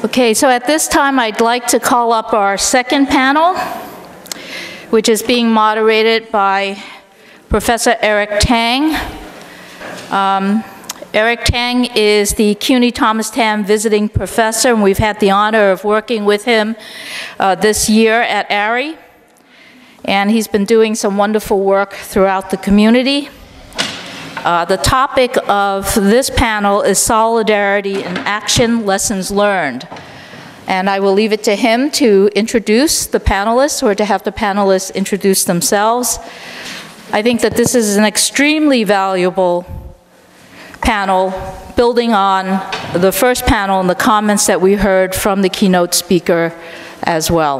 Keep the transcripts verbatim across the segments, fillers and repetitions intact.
Okay, so at this time, I'd like to call up our second panel, which is being moderated by Professor Eric Tang. Um, Eric Tang is the C U N Y Thomas Tam visiting professor, and we've had the honor of working with him uh, this year at AAARI. And he's been doing some wonderful work throughout the community. Uh, the topic of this panel is Solidarity in Action, Lessons Learned. And I will leave it to him to introduce the panelists, or to have the panelists introduce themselves. I think that this is an extremely valuable panel, building on the first panel and the comments that we heard from the keynote speaker as well.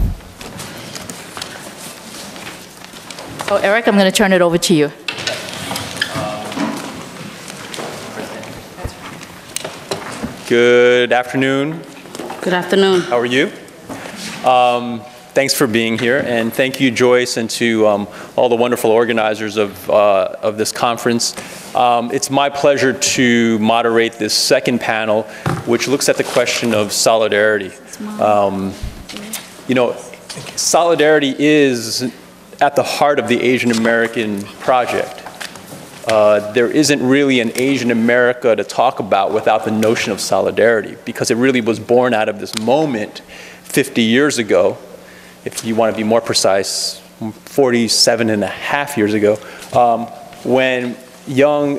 Oh, Eric, I'm going to turn it over to you. Good afternoon. Good afternoon. How are you? Um, thanks for being here, and thank you, Joyce, and to um, all the wonderful organizers of, uh, of this conference. Um, it's my pleasure to moderate this second panel, which looks at the question of solidarity. Um, you know, solidarity is at the heart of the Asian American project. Uh, there isn't really an Asian America to talk about without the notion of solidarity, because it really was born out of this moment fifty years ago, if you want to be more precise, forty-seven and a half years ago, um, when young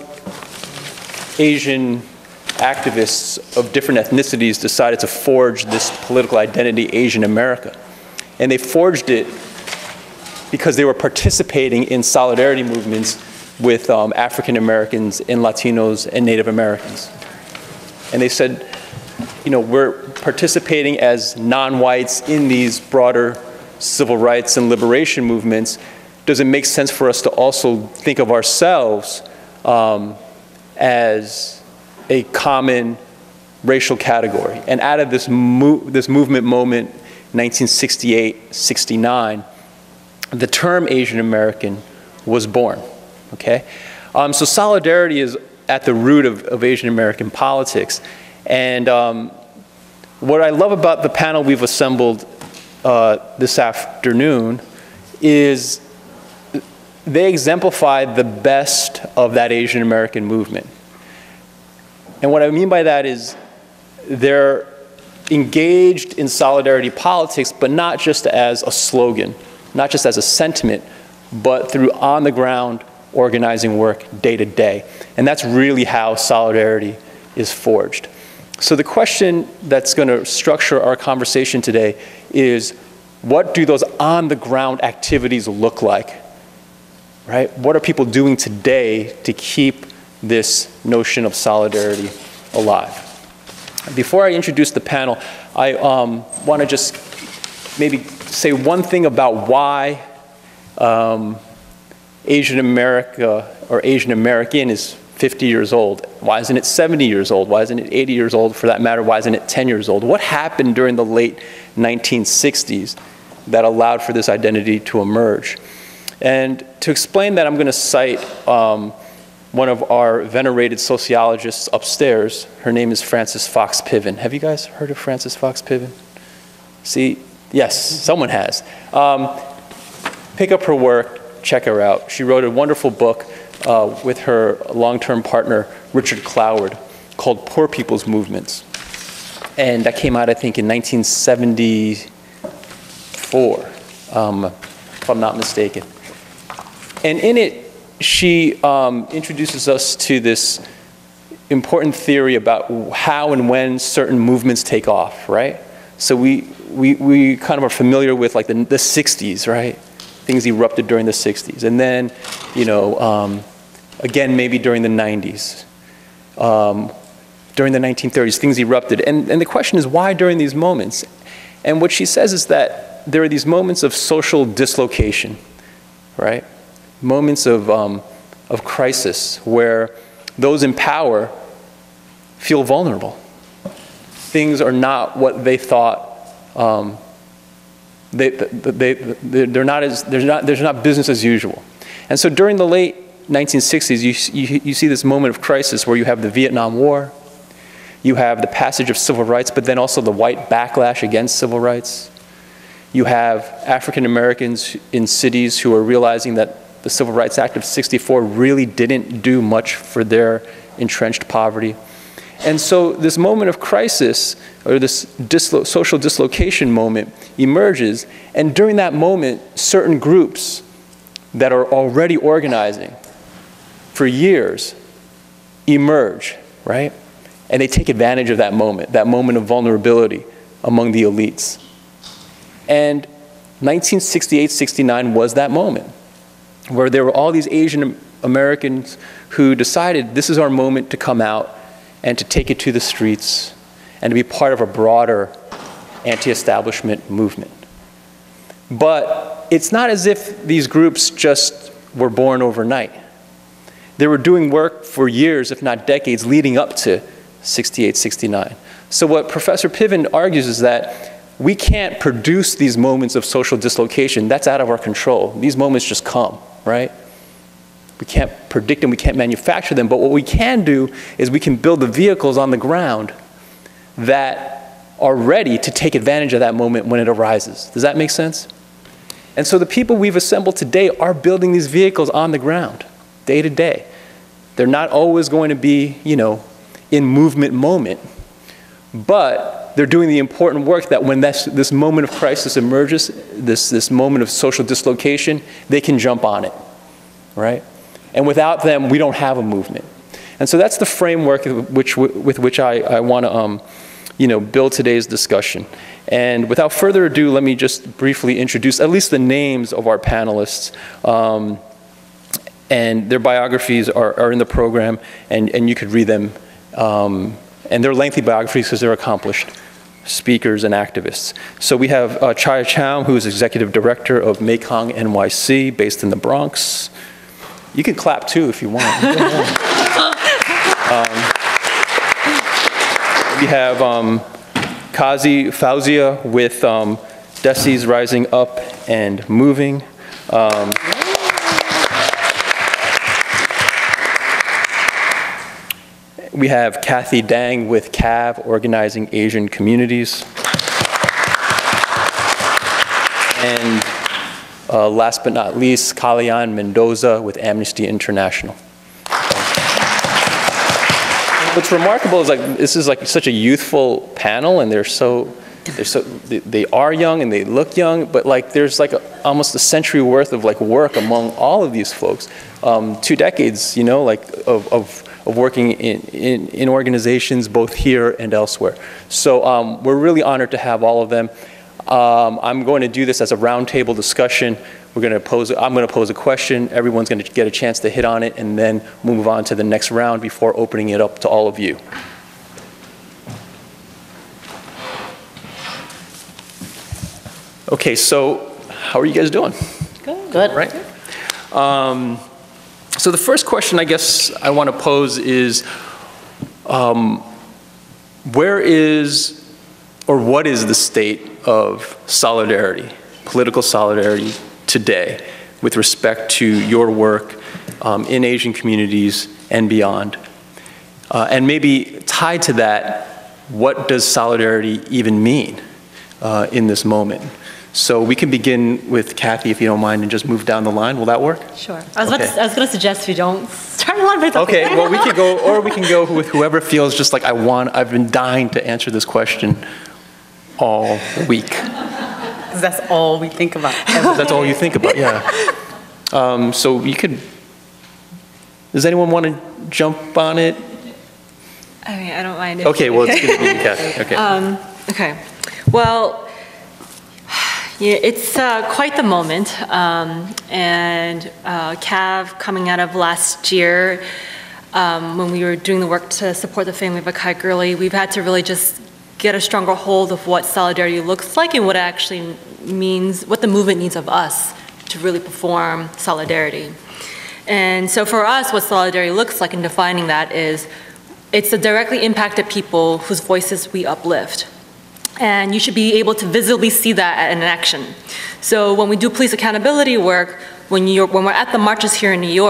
Asian activists of different ethnicities decided to forge this political identity, Asian America. And they forged it because they were participating in solidarity movements with um, African Americans and Latinos and Native Americans. And they said, you know, we're participating as non-whites in these broader civil rights and liberation movements. Does it make sense for us to also think of ourselves um, as a common racial category? And out of this, mo this movement moment, nineteen sixty-eight sixty-nine, the term Asian American was born. Okay, um, so solidarity is at the root of, of Asian American politics. And um, what I love about the panel we've assembled uh, this afternoon is they exemplify the best of that Asian American movement. And what I mean by that is they're engaged in solidarity politics, but not just as a slogan, not just as a sentiment, but through on-the-ground organizing work day to day. And that's really how solidarity is forged. So the question that's going to structure our conversation today is, what do those on-the-ground activities look like? Right? What are people doing today to keep this notion of solidarity alive? Before I introduce the panel, I um, want to just maybe say one thing about why um, Asian America, or Asian American, is fifty years old. Why isn't it seventy years old? Why isn't it eighty years old, for that matter? Why isn't it ten years old? What happened during the late nineteen sixties that allowed for this identity to emerge? And to explain that, I'm going to cite um, one of our venerated sociologists upstairs. Her name is Frances Fox Piven. Have you guys heard of Frances Fox Piven? See, yes, someone has. Um, pick up her work. Check her out. She wrote a wonderful book uh, with her long-term partner, Richard Cloward, called Poor People's Movements. And that came out, I think, in nineteen seventy-four, um, if I'm not mistaken. And in it, she um, introduces us to this important theory about how and when certain movements take off, right? So we, we, we kind of are familiar with like the, the sixties, right? Things erupted during the sixties. And then, you know, um, again, maybe during the nineties. Um, during the nineteen thirties, things erupted. And, and the question is, why during these moments? And what she says is that there are these moments of social dislocation, right? Moments of, um, of crisis where those in power feel vulnerable. Things are not what they thought um, They, they, they, they're not as, there's not, there's not business as usual. And so during the late nineteen sixties, you, you, you see this moment of crisis where you have the Vietnam War, You have the passage of civil rights, but then also the white backlash against civil rights. You have African Americans in cities who are realizing that the Civil Rights Act of sixty-four really didn't do much for their entrenched poverty. And so this moment of crisis, or this dislo- social dislocation moment, emerges, and during that moment, certain groups that are already organizing for years emerge, right? And they take advantage of that moment, that moment of vulnerability among the elites. And nineteen sixty-eight sixty-nine was that moment, where there were all these Asian Americans who decided this is our moment to come out and to take it to the streets and to be part of a broader anti-establishment movement. But it's not as if these groups just were born overnight. They were doing work for years, if not decades, leading up to sixty-eight sixty-nine. So what Professor Piven argues is that we can't produce these moments of social dislocation. That's out of our control. These moments just come, right? We can't predict them, we can't manufacture them, but what we can do is we can build the vehicles on the ground that are ready to take advantage of that moment when it arises. Does that make sense? And so the people we've assembled today are building these vehicles on the ground, day to day. They're not always going to be, you know, in movement moment, but they're doing the important work that when this, this moment of crisis emerges, this, this moment of social dislocation, they can jump on it, right? And without them, we don't have a movement. And so that's the framework which, with which I, I want to um, you know, build today's discussion. And without further ado, let me just briefly introduce at least the names of our panelists. Um, and their biographies are, are in the program, and, and you could read them. Um, and they're lengthy biographies because they're accomplished speakers and activists. So we have uh, Chhaya, who is Executive Director of Mekong N Y C, based in the Bronx. You can clap too if you want. um, we have um, Kazi, Fouzia with um, Desis, Rising Up and Moving. Um, we have Cathy Tang with C A A A V, Organizing Asian Communities. And Uh, last but not least, kalaya'an Mendoza with Amnesty International. What's remarkable is like this is like such a youthful panel, and they're so they're so they, they are young and they look young, but like there's like a, almost a century worth of like work among all of these folks, um, two decades, you know, like of of, of working in, in in organizations both here and elsewhere. So um, we're really honored to have all of them. Um, I'm going to do this as a roundtable discussion. We're going to pose, I'm going to pose a question. Everyone's going to get a chance to hit on it, and then move on to the next round before opening it up to all of you. Okay, so how are you guys doing? Good. Good. Right. Um, so the first question I guess I want to pose is, um, where is, or what is the state of solidarity, political solidarity today with respect to your work um, in Asian communities and beyond? Uh, and maybe tied to that, what does solidarity even mean uh, in this moment? So we can begin with Cathy, if you don't mind, and just move down the line. Will that work? Sure. I was, okay. about to, I was going to suggest we don't start a line, but it's okay. Okay, well we can go, or we can go with whoever feels just like I want, I've been dying to answer this question all week. That's all we think about. That's all you think about, yeah. Um, so you could, does anyone want to jump on it? I mean, I don't mind. If Okay, well, it's going to be Cathy. Okay. Um, okay. Well, yeah, it's uh, quite the moment. Um, and uh, C A A V coming out of last year, um, when we were doing the work to support the family of a Kai girlie, we've had to really just get a stronger hold of what solidarity looks like and what it actually means, what the movement needs of us to really perform solidarity. And so for us, what solidarity looks like in defining that is, it's the directly impacted people whose voices we uplift. And you should be able to visibly see that in action. So when we do police accountability work, when, you're, when we're at the marches here in New York,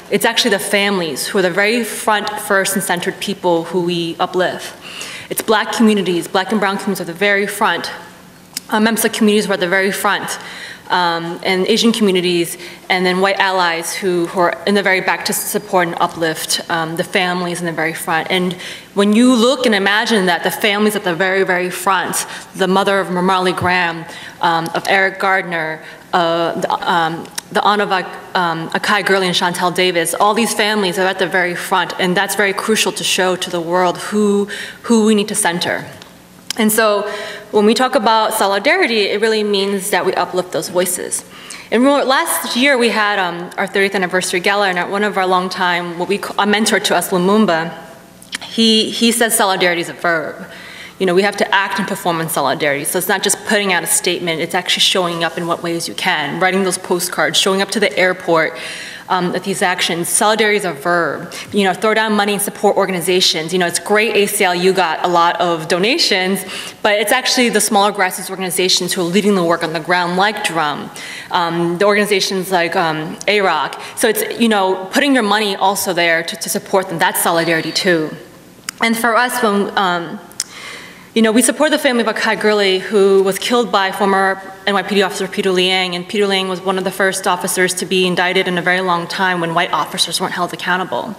It's actually the families who are the very front, first, and centered people who we uplift. It's black communities, black and brown communities are the very front. Uh, members of communities who are at the very front. Um, and Asian communities, and then white allies who, who are in the very back to support and uplift um, the families in the very front. And when you look and imagine that the families at the very, very front, the mother of Marley Graham, um, of Eric Gardner, uh, the, um, the aunt of um, Akai Gurley and Chantel Davis, all these families are at the very front, and that's very crucial to show to the world who, who we need to center. And so when we talk about solidarity, it really means that we uplift those voices. And last year we had um, our thirtieth anniversary gala, and one of our longtime, what we call, a mentor to us, Lumumba, he, he says solidarity is a verb. You know, we have to act and perform in solidarity. So it's not just putting out a statement, it's actually showing up in what ways you can, writing those postcards, showing up to the airport, Um, with these actions. Solidarity is a verb. You know, throw down money and support organizations. You know, it's great A C L U got a lot of donations, but it's actually the smaller grassroots organizations who are leading the work on the ground, like Drum, um, the organizations like um, A R O C. So it's, you know, putting your money also there to, to support them. That's solidarity too. And for us, when, um, you know, we support the family of Akai Gurley, who was killed by former N Y P D officer Peter Liang, and Peter Liang was one of the first officers to be indicted in a very long time when white officers weren't held accountable.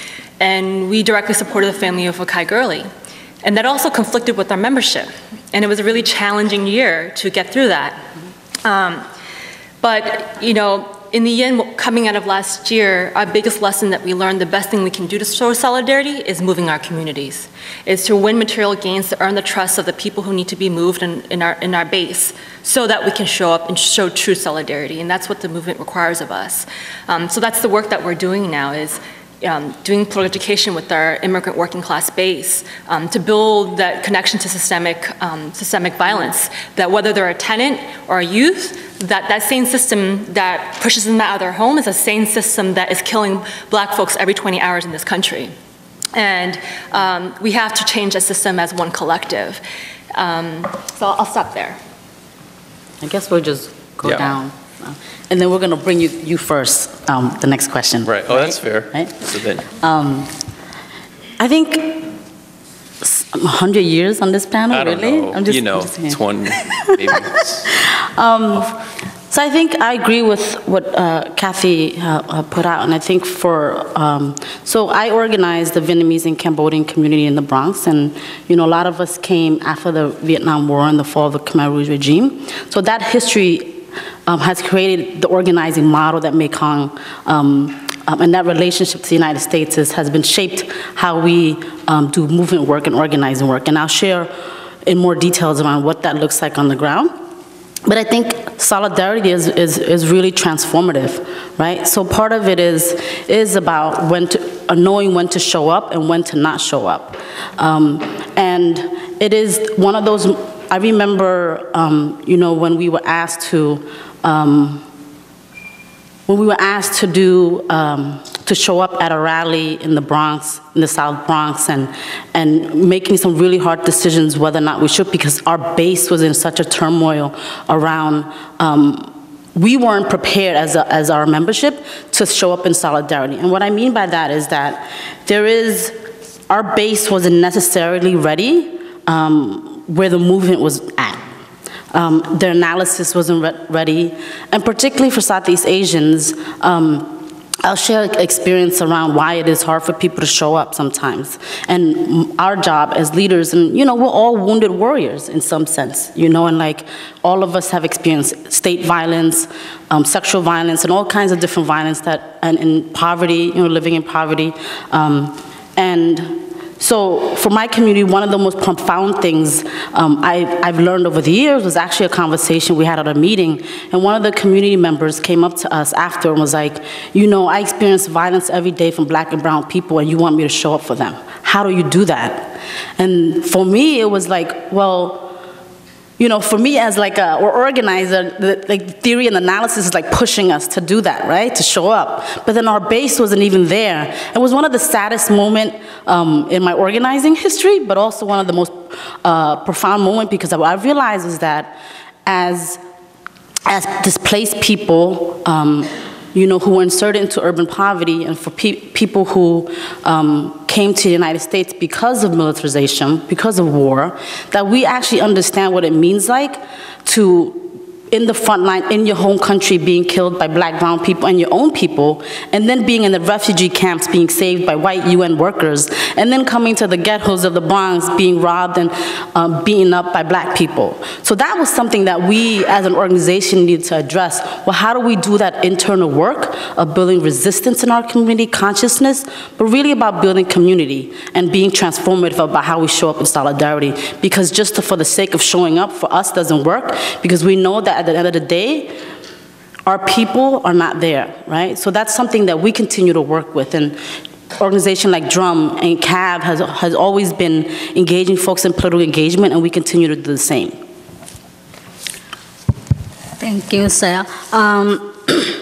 And we directly supported the family of Akai Gurley. And that also conflicted with our membership. And it was a really challenging year to get through that. Um, but, you know, in the end, coming out of last year, our biggest lesson that we learned, the best thing we can do to show solidarity is moving our communities. Is to win material gains, to earn the trust of the people who need to be moved in, in, our, in our base, so that we can show up and show true solidarity. And that's what the movement requires of us. Um, so that's the work that we're doing now, is Um, doing political education with our immigrant working class base um, to build that connection to systemic, um, systemic violence, that whether they're a tenant or a youth, that that same system that pushes them out of their home is the same system that is killing black folks every twenty hours in this country. And um, we have to change the system as one collective. Um, so I'll, I'll stop there. I guess we'll just go Yeah. down. And then we're going to bring you, you first, um, the next question. Right. Oh, right? that's fair. Right? So then, um, I think one hundred years on this panel, I don't really? know. I'm just, you know, I'm just saying. twenty, maybe. um, so I think I agree with what uh, Cathy uh, put out, and I think for, um, so I organized the Vietnamese and Cambodian community in the Bronx, and you know, a lot of us came after the Vietnam War and the fall of the Khmer Rouge regime. So that history Um, has created the organizing model that Mekong, um, um, and that relationship to the United States is, has been shaped how we um, do movement work and organizing work. And I'll share in more details around what that looks like on the ground. But I think solidarity is, is, is really transformative, right? So part of it is, is about when to, uh, knowing when to show up and when to not show up. Um, and it is one of those, I remember, um, you know, when we were asked to, um, when we were asked to do, um, to show up at a rally in the Bronx, in the South Bronx, and, and making some really hard decisions whether or not we should, because our base was in such a turmoil around, um, we weren't prepared as, a, as our membership to show up in solidarity. And what I mean by that is that there is, our base wasn't necessarily ready um, where the movement was at. Um, their analysis wasn't re ready, and particularly for Southeast Asians, um, I'll share experience around why it is hard for people to show up sometimes. And our job as leaders, and you know, we're all wounded warriors in some sense, you know, and like all of us have experienced state violence, um, sexual violence, and all kinds of different violence that, and in poverty, you know, living in poverty. Um, and So for my community, one of the most profound things um, I, I've learned over the years was actually a conversation we had at a meeting, and one of the community members came up to us after and was like, you know, I experience violence every day from black and brown people, and you want me to show up for them. How do you do that? And for me, it was like, well, you know, for me as like a, or organizer, the like theory and analysis is like pushing us to do that, right? To show up. But then our base wasn't even there. It was one of the saddest moments um, in my organizing history, but also one of the most uh, profound moments, because what I realized is that as, as displaced people, um, you know, who were inserted into urban poverty, and for pe people who um, came to the United States because of militarization, because of war, that we actually understand what it means like to, in the front line, in your home country, being killed by black, brown people and your own people, and then being in the refugee camps, being saved by white U N workers, and then coming to the ghettos of the Bronx, being robbed and um, beaten up by black people. So that was something that we as an organization needed to address. Well, how do we do that internal work of building resistance in our community, consciousness, but really about building community and being transformative about how we show up in solidarity? Because just to, for the sake of showing up for us doesn't work, because we know that at the end of the day, our people are not there, right? So that's something that we continue to work with. And organization like Drum and C A A A V has, has always been engaging folks in political engagement, and we continue to do the same. Thank you, Chhaya. Um,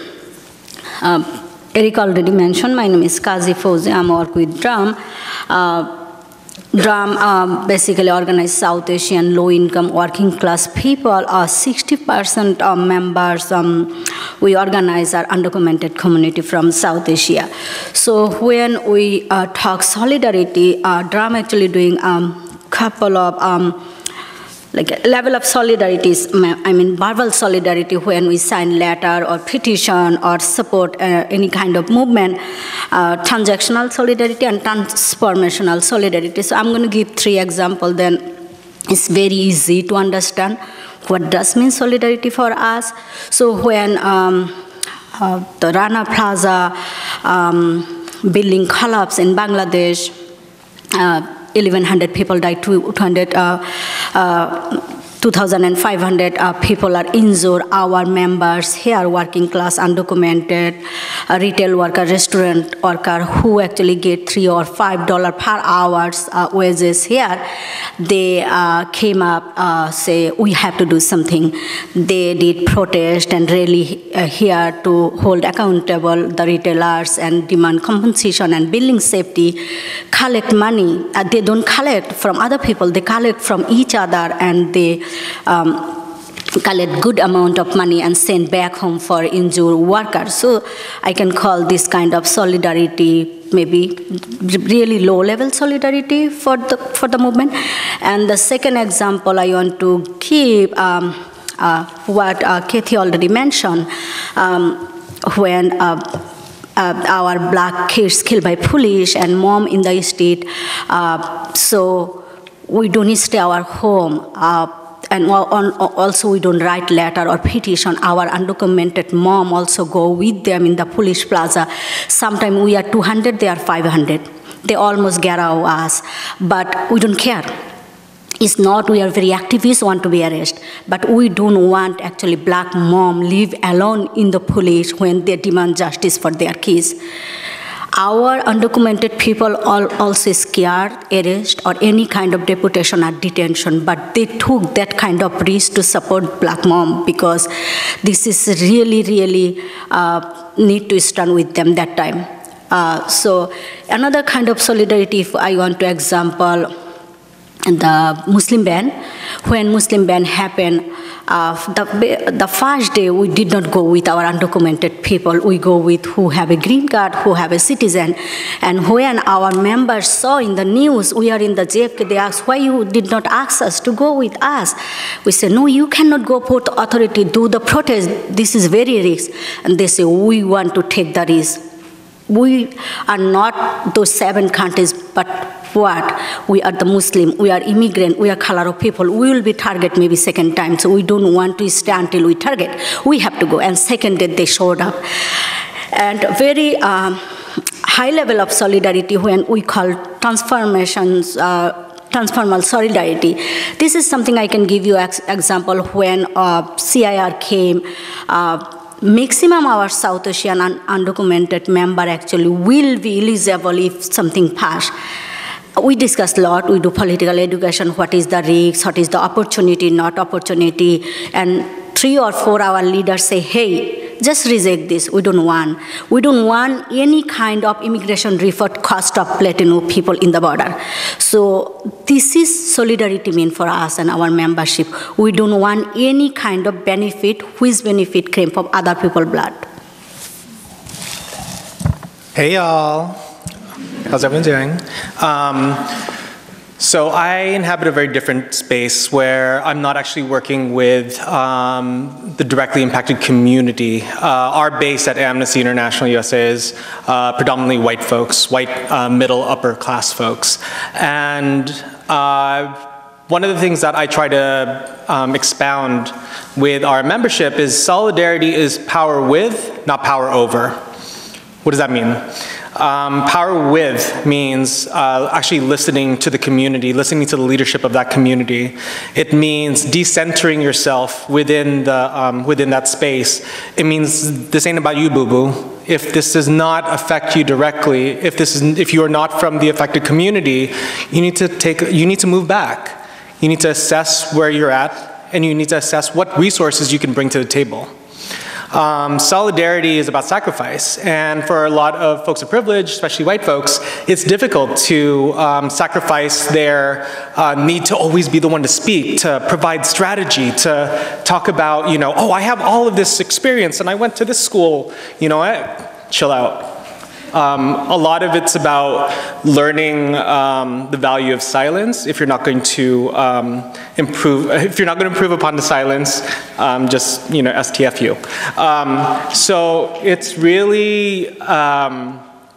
um, Eric already mentioned, my name is Kazi Fouzia, I work with Drum. Uh, Drum um, basically organized South Asian low-income working class people. Uh, sixty percent of members um, we organize our undocumented community from South Asia. So when we uh, talk solidarity, uh, Drum actually doing a um, couple of um, like level of solidarity, I mean verbal solidarity, when we sign letter or petition or support uh, any kind of movement, uh, transactional solidarity and transformational solidarity. So I'm going to give three examples, then it's very easy to understand what does mean solidarity for us. So when um, uh, the Rana Plaza um, building collapsed in Bangladesh, uh, eleven hundred people died, two hundred, uh, uh, two thousand five hundred uh, people are injured. Our members here, working class, undocumented, uh, retail worker, restaurant worker, who actually get three or five dollar per hours uh, wages here, they uh, came up, uh, say, we have to do something. They did protest and rally uh, here to hold accountable the retailers and demand compensation and building safety, collect money. Uh, they don't collect from other people, they collect from each other, and they Um, collect good amount of money and send back home for injured workers. So I can call this kind of solidarity maybe really low-level solidarity for the for the movement. And the second example I want to give, um, uh, what uh, Cathy already mentioned, um, when uh, uh, our black kids killed by police and mom in the street, uh, so we don't stay our home. Uh, And also we don't write letter or petition. Our undocumented mom also go with them in the police plaza. Sometimes we are two hundred, they are five hundred. They almost get out us, but we don't care. It's not we are very activists, want to be arrested, but we don't want actually black mom live alone in the police when they demand justice for their kids. Our undocumented people all also scared, arrest, or any kind of deportation or detention, but they took that kind of risk to support black mom, because this is really, really uh, need to stand with them that time. Uh, so another kind of solidarity, if I want to example, the Muslim ban. When Muslim ban happened, uh, the, the first day we did not go with our undocumented people. We go with who have a green card, who have a citizen. And when our members saw in the news, we are in the J F K, they asked, why you did not ask us to go with us? We said, no, you cannot go put authority, do the protest. This is very risk. And they say, we want to take the risk. We are not those seven countries, but what? We are the Muslim, we are immigrant, we are color of people. We will be targeted maybe second time, so we don't want to stay until we target. We have to go, and second day they showed up. And very um, high level of solidarity when we call transformations, uh, transformal solidarity. This is something I can give you ex example when uh, C I R came. Uh, Maximum our South Asian un undocumented member actually will be eligible if something pass. We discuss a lot, we do political education, what is the risk, what is the opportunity, not opportunity, and three or four our leaders say, hey, just reject this, we don't want. We don't want any kind of immigration reform cost of Latino people in the border. So this is solidarity mean for us and our membership. We don't want any kind of benefit, which benefit came from other people's blood. Hey y'all, how's everyone doing? Um, so I inhabit a very different space where I'm not actually working with um, the directly impacted community. Uh, our base at Amnesty International U S A is uh, predominantly white folks, white uh, middle upper class folks. And uh, one of the things that I try to um, expound with our membership is solidarity is power with, not power over. What does that mean? Um, power with means uh, actually listening to the community, listening to the leadership of that community. It means decentering yourself within, the, um, within that space. It means this ain't about you, boo-boo. If this does not affect you directly, if, this is, if you are not from the affected community, you need to, take, you need to move back. You need to assess where you're at, and you need to assess what resources you can bring to the table. Um, solidarity is about sacrifice, and for a lot of folks of privilege, especially white folks, it's difficult to um, sacrifice their uh, need to always be the one to speak, to provide strategy, to talk about, you know, oh, I have all of this experience and I went to this school, you know what, chill out. Um, a lot of it's about learning um, the value of silence. If you're not going to um, improve, if you're not going to improve upon the silence, um, just you know, S T F you. Um, so it's really, um,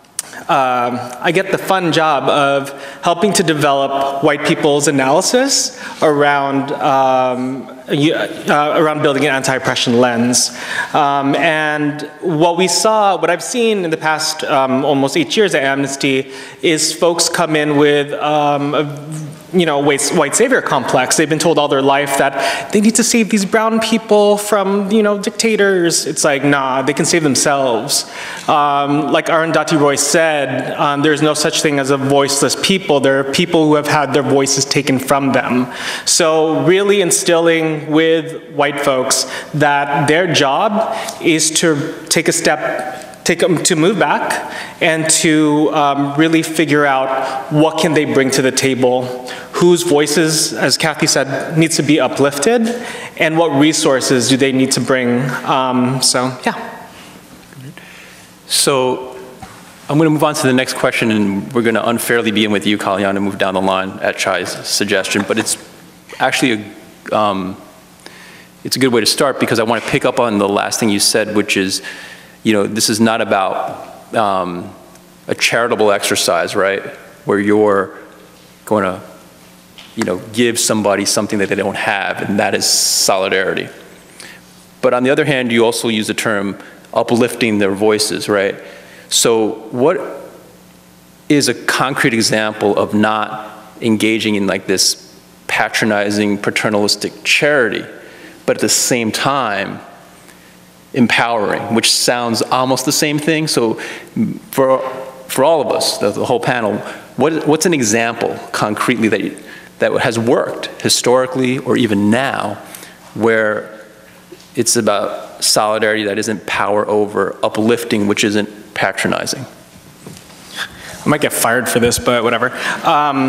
uh, I get the fun job of helping to develop white people's analysis around um, Uh, around building an anti-oppression lens. Um, and what we saw, what I've seen in the past um, almost eight years at Amnesty is folks come in with um, a, you know, white, white savior complex. They've been told all their life that they need to save these brown people from, you know, dictators. It's like, nah, they can save themselves. Um, like Arundhati Roy said, um, there's no such thing as a voiceless people. There are people who have had their voices taken from them. So really instilling with white folks that their job is to take a step, take them to move back and to um, really figure out what can they bring to the table, whose voices, as Cathy said, needs to be uplifted, and what resources do they need to bring. Um, so, yeah. So I'm going to move on to the next question, and we're going to unfairly begin with you, kalaya'an, and move down the line at Chhay's suggestion. But it's actually a, um, it's a good way to start because I want to pick up on the last thing you said, which is, you know, this is not about um, a charitable exercise, right? Where you're going to, you know, give somebody something that they don't have, and that is solidarity. But on the other hand, you also use the term uplifting their voices, right? So what is a concrete example of not engaging in like this patronizing, paternalistic charity, but at the same time, empowering, which sounds almost the same thing? So for, for all of us, the, the whole panel, what, what's an example concretely that, you, that has worked historically or even now where it's about solidarity that isn't power over, uplifting, which isn't patronizing? I might get fired for this, but whatever. Um,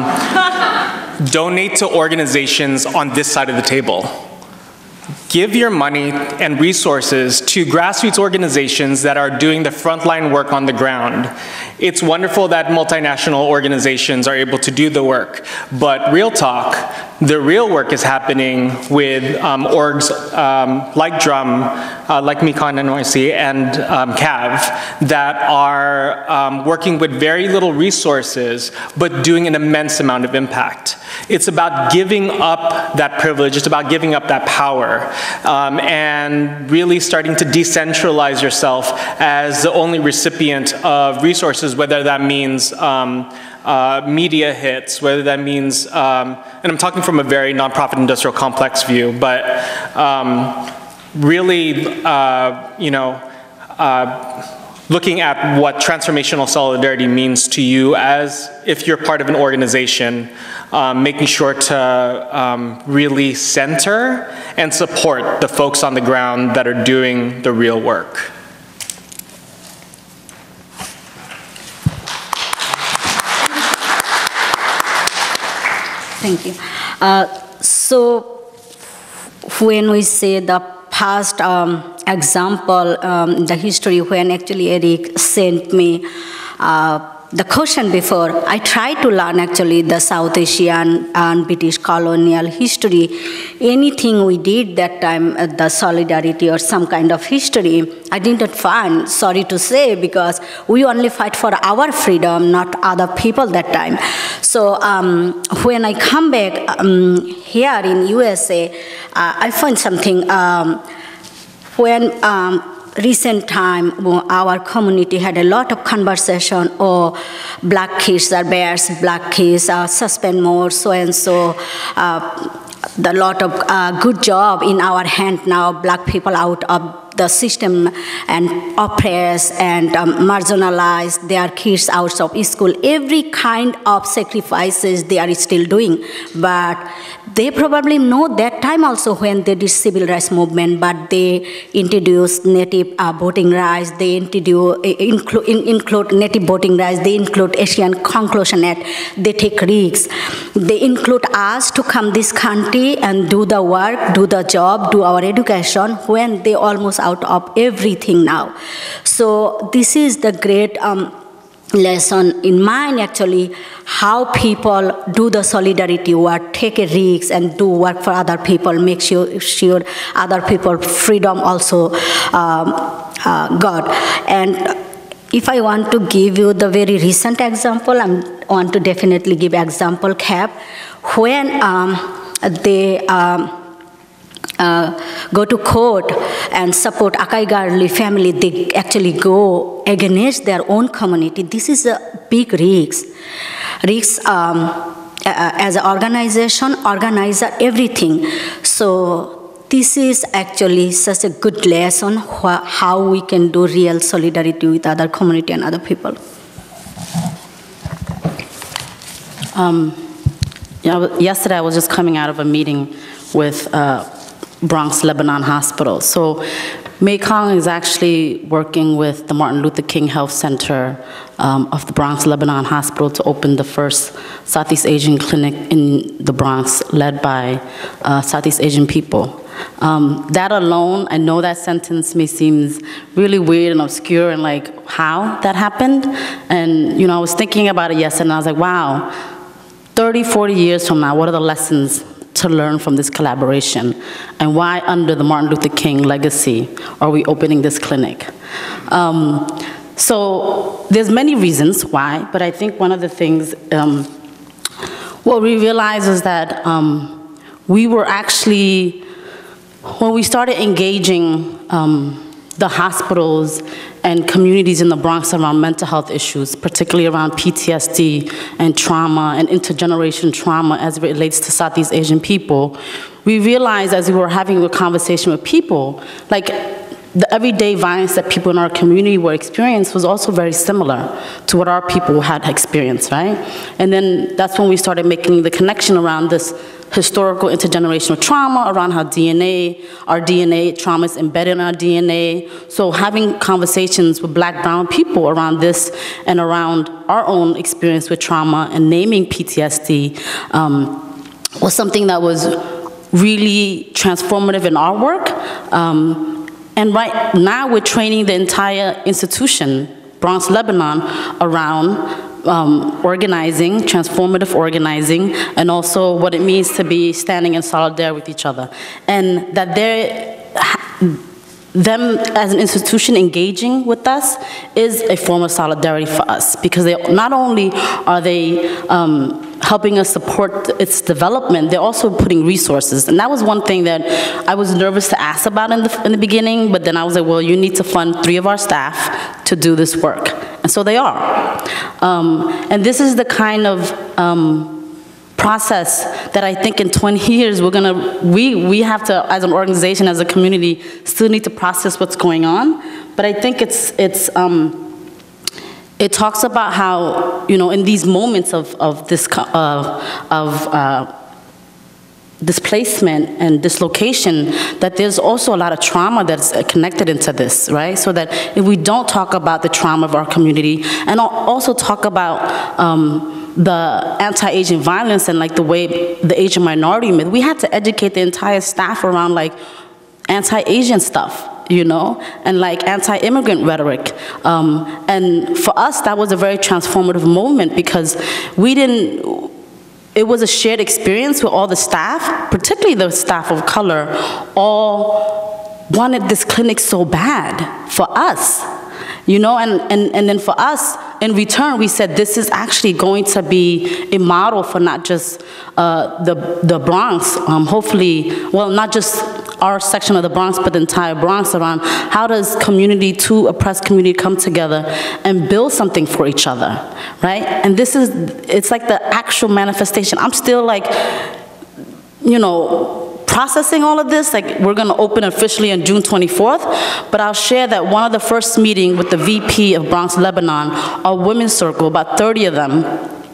donate to organizations on this side of the table. Give your money and resources to grassroots organizations that are doing the frontline work on the ground. It's wonderful that multinational organizations are able to do the work, but real talk, the real work is happening with um, orgs um, like Drum, uh, like Mekong N Y C, and um, C A A V that are um, working with very little resources, but doing an immense amount of impact. It's about giving up that privilege, it's about giving up that power, um, and really starting to decentralize yourself as the only recipient of resources, whether that means um, Uh, media hits, whether that means, um, and I'm talking from a very nonprofit industrial complex view, but um, really, uh, you know, uh, looking at what transformational solidarity means to you as if you're part of an organization, um, making sure to um, really center and support the folks on the ground that are doing the real work. Thank you. Uh, so when we say the past um, example, um, the history when actually Eric sent me uh, the question before. I tried to learn actually the South Asian and British colonial history. Anything we did that time, uh, the solidarity or some kind of history, I didn't find, sorry to say, because we only fight for our freedom, not other people that time. So um, when I come back um, here in U S A, uh, I find something um, when um, recent time, our community had a lot of conversation, oh, black kids are bears, black kids are suspend more, so and so. Uh, the lot of uh, good job in our hand now, black people out of the system and oppressed and um, marginalized, their kids out of school, every kind of sacrifices they are still doing. But they probably know that time also when they did civil rights movement, but they introduced native uh, voting rights, they introduce, include, include native voting rights, they include Asian Conclusion Act, they take risks. They include us to come this country and do the work, do the job, do our education when they almost out of everything now. So this is the great um, lesson in mind actually, how people do the solidarity work, take a risk and do work for other people, make sure, sure other people freedom also um, uh, got. And if I want to give you the very recent example, I want to definitely give example C A A V. When um, they um, Uh, go to court and support Akai Garli family, they actually go against their own community. This is a big risk. Risk um, uh, as an organization, organizer, everything. So this is actually such a good lesson how we can do real solidarity with other community and other people. Um, yeah, yesterday I was just coming out of a meeting with uh, Bronx Lebanon Hospital. So Mekong is actually working with the Martin Luther King Health Center um, of the Bronx Lebanon Hospital to open the first Southeast Asian clinic in the Bronx, led by uh, Southeast Asian people. Um, that alone, I know that sentence may seem really weird and obscure and like how that happened. And you know, I was thinking about it yesterday and I was like, wow, thirty, forty years from now, what are the lessons to learn from this collaboration, and why under the Martin Luther King legacy are we opening this clinic? Um, so there's many reasons why, but I think one of the things, um, what we realized is that um, we were actually, when we started engaging um, the hospitals and communities in the Bronx around mental health issues, particularly around P T S D and trauma and intergenerational trauma as it relates to Southeast Asian people, we realized as we were having a conversation with people, like the everyday violence that people in our community were experiencing was also very similar to what our people had experienced, right? And then that's when we started making the connection around this historical intergenerational trauma, around how D N A, our D N A trauma is embedded in our D N A. So having conversations with Black, brown people around this and around our own experience with trauma and naming P T S D um, was something that was really transformative in our work. Um, and right now we're training the entire institution, Bronx Lebanon, around Um, organizing, transformative organizing, and also what it means to be standing in solidarity with each other. And that they're, them as an institution engaging with us is a form of solidarity for us, because they not only are they um, helping us support its development, they're also putting resources. And that was one thing that I was nervous to ask about in the, in the beginning, but then I was like, well, you need to fund three of our staff to do this work. And so they are. Um, and this is the kind of um, process that I think in twenty years we're gonna, we, we have to, as an organization, as a community, still need to process what's going on. But I think it's, it's, um, it talks about how, you know, in these moments of, of this, uh, of uh, displacement and dislocation, that there's also a lot of trauma that's connected into this, right? So that if we don't talk about the trauma of our community and also talk about um, the anti-Asian violence and like the way the Asian minority myth, we had to educate the entire staff around like anti-Asian stuff. you know, and like anti-immigrant rhetoric. Um, and for us, that was a very transformative moment because we didn't, it was a shared experience with all the staff, particularly the staff of color, all wanted this clinic so bad for us. You know, and, and, and then for us, in return, we said this is actually going to be a model for not just uh, the, the Bronx, um, hopefully, well, not just our section of the Bronx, but the entire Bronx around how does community, two oppressed community come together and build something for each other, right? And this is, it's like the actual manifestation. I'm still like, you know, processing all of this. Like, we're gonna open officially on June twenty-fourth, but I'll share that one of the first meeting with the V P of Bronx Lebanon, our women's circle, about thirty of them,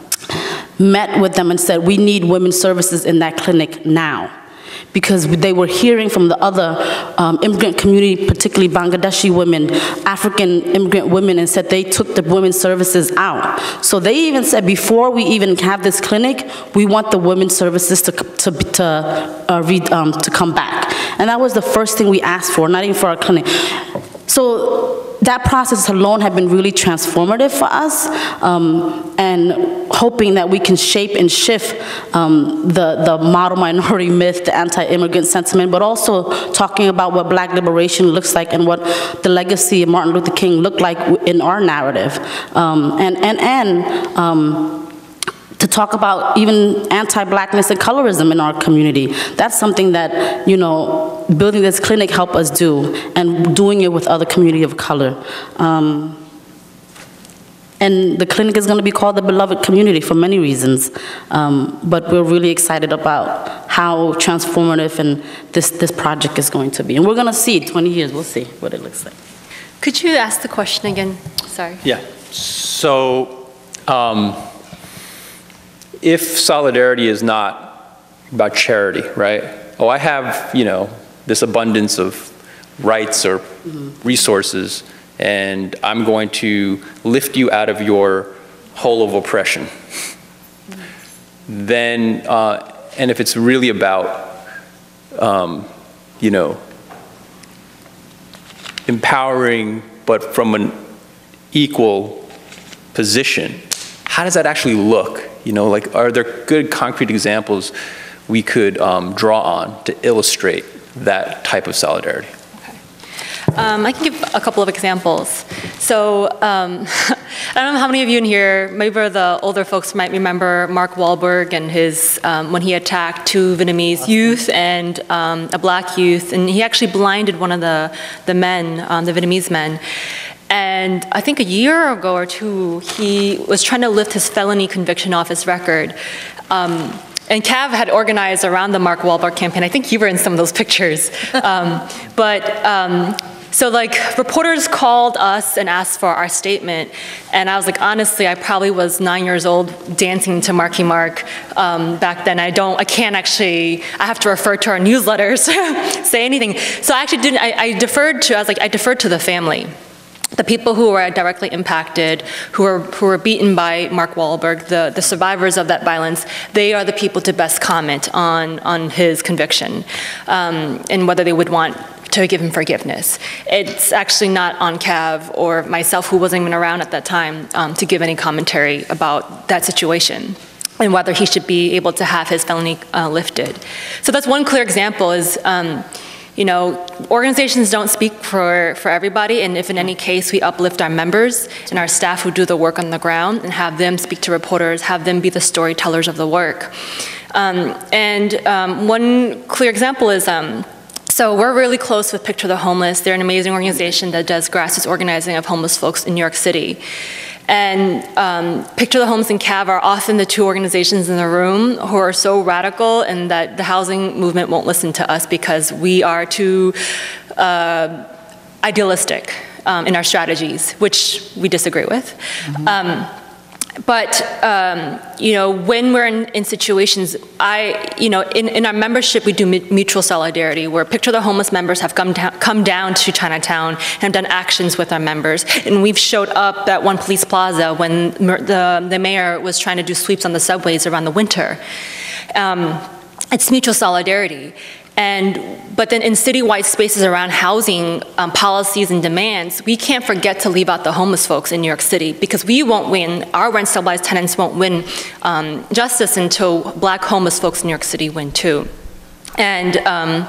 met with them and said, we need women's services in that clinic now. Because they were hearing from the other um, immigrant community, particularly Bangladeshi women, African immigrant women, and said they took the women's services out. So they even said, before we even have this clinic, we want the women's services to, to, to, uh, read, um, to come back. And that was the first thing we asked for, not even for our clinic. So that process alone had been really transformative for us, um, and hoping that we can shape and shift um, the, the model minority myth, the anti-immigrant sentiment, but also talking about what Black liberation looks like and what the legacy of Martin Luther King looked like in our narrative. Um, and, and, and um, to talk about even anti-Blackness and colorism in our community. That's something that, you know, building this clinic helped us do, and doing it with other community of color. Um, and the clinic is gonna be called the Beloved Community for many reasons, um, but we're really excited about how transformative and this, this project is going to be. And we're gonna see, twenty years, we'll see what it looks like. Could you ask the question again? Sorry. Yeah, so, um, if solidarity is not about charity, right? Oh, I have, you know, this abundance of rights or mm-hmm. resources, and I'm going to lift you out of your hole of oppression. Mm-hmm. Then, uh, and if it's really about, um, you know, empowering, but from an equal position, how does that actually look? You know, like, are there good concrete examples we could um, draw on to illustrate that type of solidarity? Okay. Um, I can give a couple of examples. So, um, I don't know how many of you in here, maybe the older folks might remember Mark Wahlberg and his, um, when he attacked two Vietnamese youth and um, a Black youth, and he actually blinded one of the, the men, um, the Vietnamese men. And I think a year ago or two, he was trying to lift his felony conviction off his record. Um, and C A A A V had organized around the Mark Wahlberg campaign. I think you were in some of those pictures. Um, but um, so like reporters called us and asked for our statement. And I was like, honestly, I probably was nine years old dancing to Marky Mark um, back then. I don't, I can't actually, I have to refer to our newsletters, say anything. So I actually didn't, I, I deferred to, I was like, I deferred to the family. The people who were directly impacted, who were, who were beaten by Mark Wahlberg, the, the survivors of that violence, they are the people to best comment on, on his conviction, um, and whether they would want to give him forgiveness. It's actually not on C A A V or myself, who wasn't even around at that time, um, to give any commentary about that situation and whether he should be able to have his felony uh, lifted. So that's one clear example is, um, you know, organizations don't speak for, for everybody, and if in any case we uplift our members and our staff who do the work on the ground and have them speak to reporters, have them be the storytellers of the work. Um, and um, one clear example is, um, so we're really close with Picture the Homeless. They're an amazing organization that does grassroots organizing of homeless folks in New York City. And um, Picture the Homeless and C A A V are often the two organizations in the room who are so radical and that the housing movement won't listen to us because we are too uh, idealistic um, in our strategies, which we disagree with. Mm-hmm. um, But, um, you know, when we're in, in situations, I, you know, in, in our membership, we do mutual solidarity, where Picture the Homeless members have come, down, come down to Chinatown and have done actions with our members. And we've showed up at One Police Plaza when the, the mayor was trying to do sweeps on the subways around the winter. Um, it's mutual solidarity. And, but then in citywide spaces around housing um, policies and demands, we can't forget to leave out the homeless folks in New York City, because we won't win, our rent stabilized tenants won't win um, justice until black homeless folks in New York City win too. And um,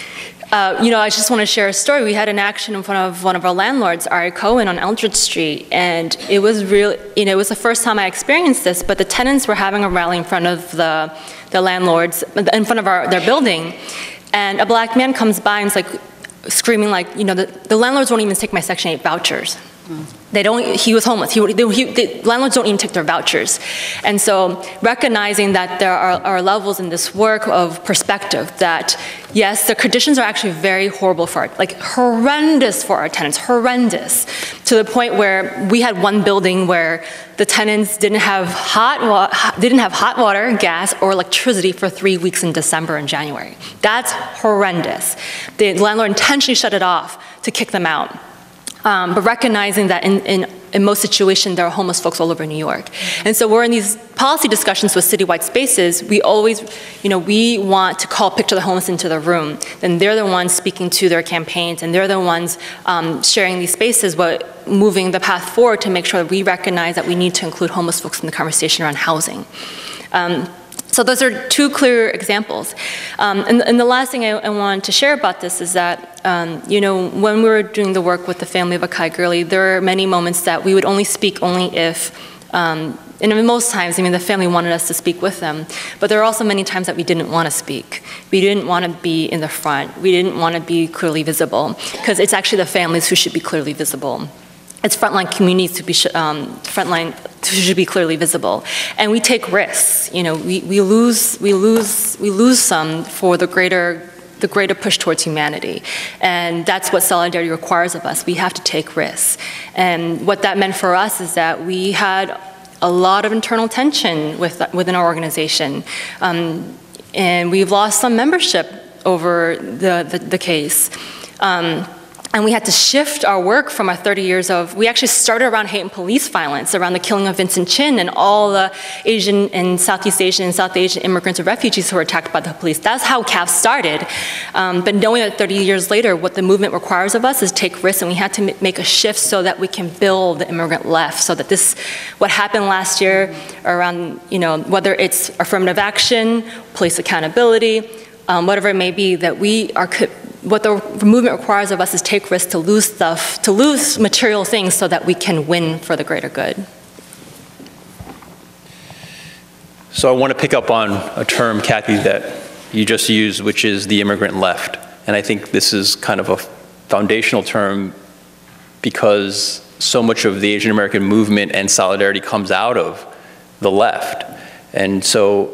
Uh, you know, I just want to share a story. We had an action in front of one of our landlords, aaaricuny, on Eldridge Street, and it was real. You know, it was the first time I experienced this. But the tenants were having a rally in front of the the landlords, in front of our their building, and a black man comes by and is like screaming, like, you know, the, the landlords won't even take my Section eight vouchers. Mm. They don't. He was homeless. He, they, he, the landlords don't even take their vouchers, and so recognizing that there are, are levels in this work of perspective. That yes, the conditions are actually very horrible for our, like horrendous for our tenants, horrendous, to the point where we had one building where the tenants didn't have hot wa- didn't have hot water, gas, or electricity for three weeks in December and January. That's horrendous. The landlord intentionally shut it off to kick them out. Um, but recognizing that in, in, in most situations, there are homeless folks all over New York. And so we're in these policy discussions with citywide spaces. We always, you know, we want to call Picture the Homeless into the room. And they're the ones speaking to their campaigns, and they're the ones um, sharing these spaces, but moving the path forward to make sure that we recognize that we need to include homeless folks in the conversation around housing. Um, So those are two clear examples. Um, and, and the last thing I, I wanted to share about this is that, um, you know, when we were doing the work with the family of Akai Gurley, there are many moments that we would only speak only if, um, and most times, I mean, the family wanted us to speak with them, but there are also many times that we didn't want to speak. We didn't want to be in the front. We didn't want to be clearly visible, because it's actually the families who should be clearly visible. It's frontline communities to be um, frontline should be clearly visible, and we take risks. You know, we, we lose we lose we lose some for the greater the greater push towards humanity, and that's what solidarity requires of us. We have to take risks, and what that meant for us is that we had a lot of internal tension with within our organization, um, and we've lost some membership over the the, the case. Um, And we had to shift our work from our thirty years of, we actually started around hate and police violence, around the killing of Vincent Chin and all the Asian and Southeast Asian and South Asian immigrants and refugees who were attacked by the police. That's how C A A V started. Um, but knowing that thirty years later, what the movement requires of us is take risks, and we had to make a shift so that we can build the immigrant left, so that this, what happened last year around, you know, whether it's affirmative action, police accountability, um, whatever it may be, that we are, what the movement requires of us is take risks to lose stuff, to lose material things so that we can win for the greater good. So I want to pick up on a term, Cathy, that you just used, which is the immigrant left. And I think this is kind of a foundational term because so much of the Asian American movement and solidarity comes out of the left. And so,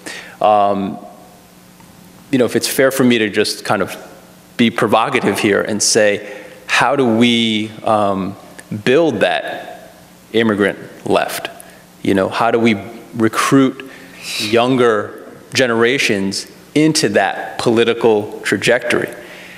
um, you know, if it's fair for me to just kind of be provocative here and say, how do we um, build that immigrant left? You know, how do we recruit younger generations into that political trajectory?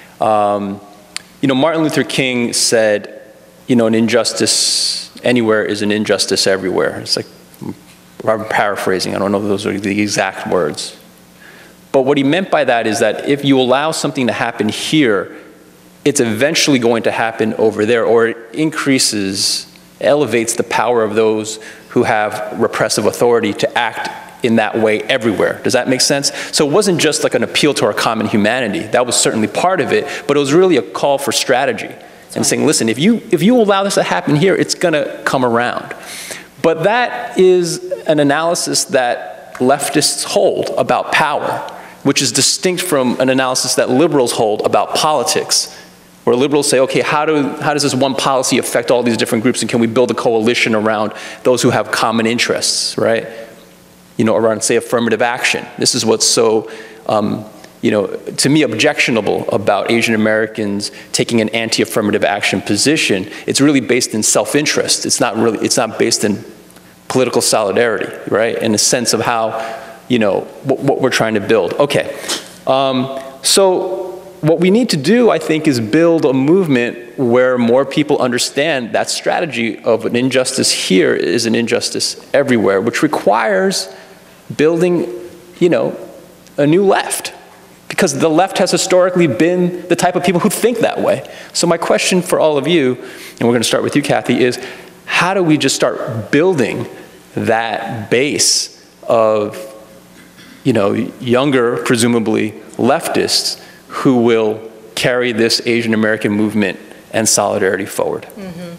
Um, you know, Martin Luther King said, you know, an injustice anywhere is an injustice everywhere. It's like, I'm paraphrasing, I don't know if those are the exact words. But what he meant by that is that if you allow something to happen here, it's eventually going to happen over there, or it increases, elevates the power of those who have repressive authority to act in that way everywhere. Does that make sense? So it wasn't just like an appeal to our common humanity. That was certainly part of it, but it was really a call for strategy and saying, listen, if you, if you allow this to happen here, it's gonna come around. But that is an analysis that leftists hold about power, which is distinct from an analysis that liberals hold about politics, where liberals say, okay, how, do, how does this one policy affect all these different groups, and can we build a coalition around those who have common interests, right? You know, around, say, affirmative action. This is what's so, um, you know, to me, objectionable about Asian Americans taking an anti-affirmative action position. It's really based in self-interest. It's not really, it's not based in political solidarity, right? In the sense of how, you know, what, what we're trying to build. Okay, um, so what we need to do, I think, is build a movement where more people understand that strategy of an injustice here is an injustice everywhere, which requires building, you know, a new left. because the left has historically been the type of people who think that way. So my question for all of you, and we're going to start with you, Cathy, is how do we just start building that base of, you know, younger, presumably leftists who will carry this Asian American movement and solidarity forward? Mm-hmm.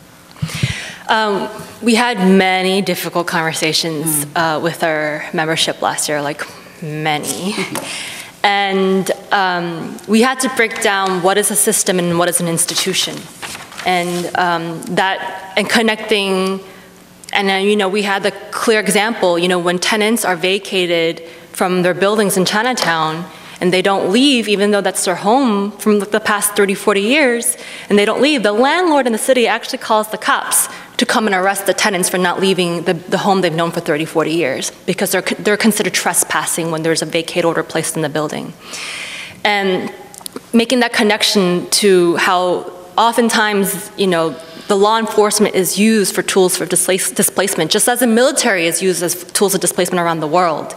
Um, we had many difficult conversations uh, with our membership last year, like many. And um, we had to break down what is a system and what is an institution. And um, that, and connecting, and then, you know, we had the clear example, you know, when tenants are vacated from their buildings in Chinatown, and they don't leave, even though that's their home from the past thirty, forty years, and they don't leave, the landlord in the city actually calls the cops to come and arrest the tenants for not leaving the, the home they've known for thirty, forty years, because they're, they're considered trespassing when there's a vacate order placed in the building. And making that connection to how oftentimes, you know, the law enforcement is used for tools for displace, displacement, just as the military is used as tools of displacement around the world.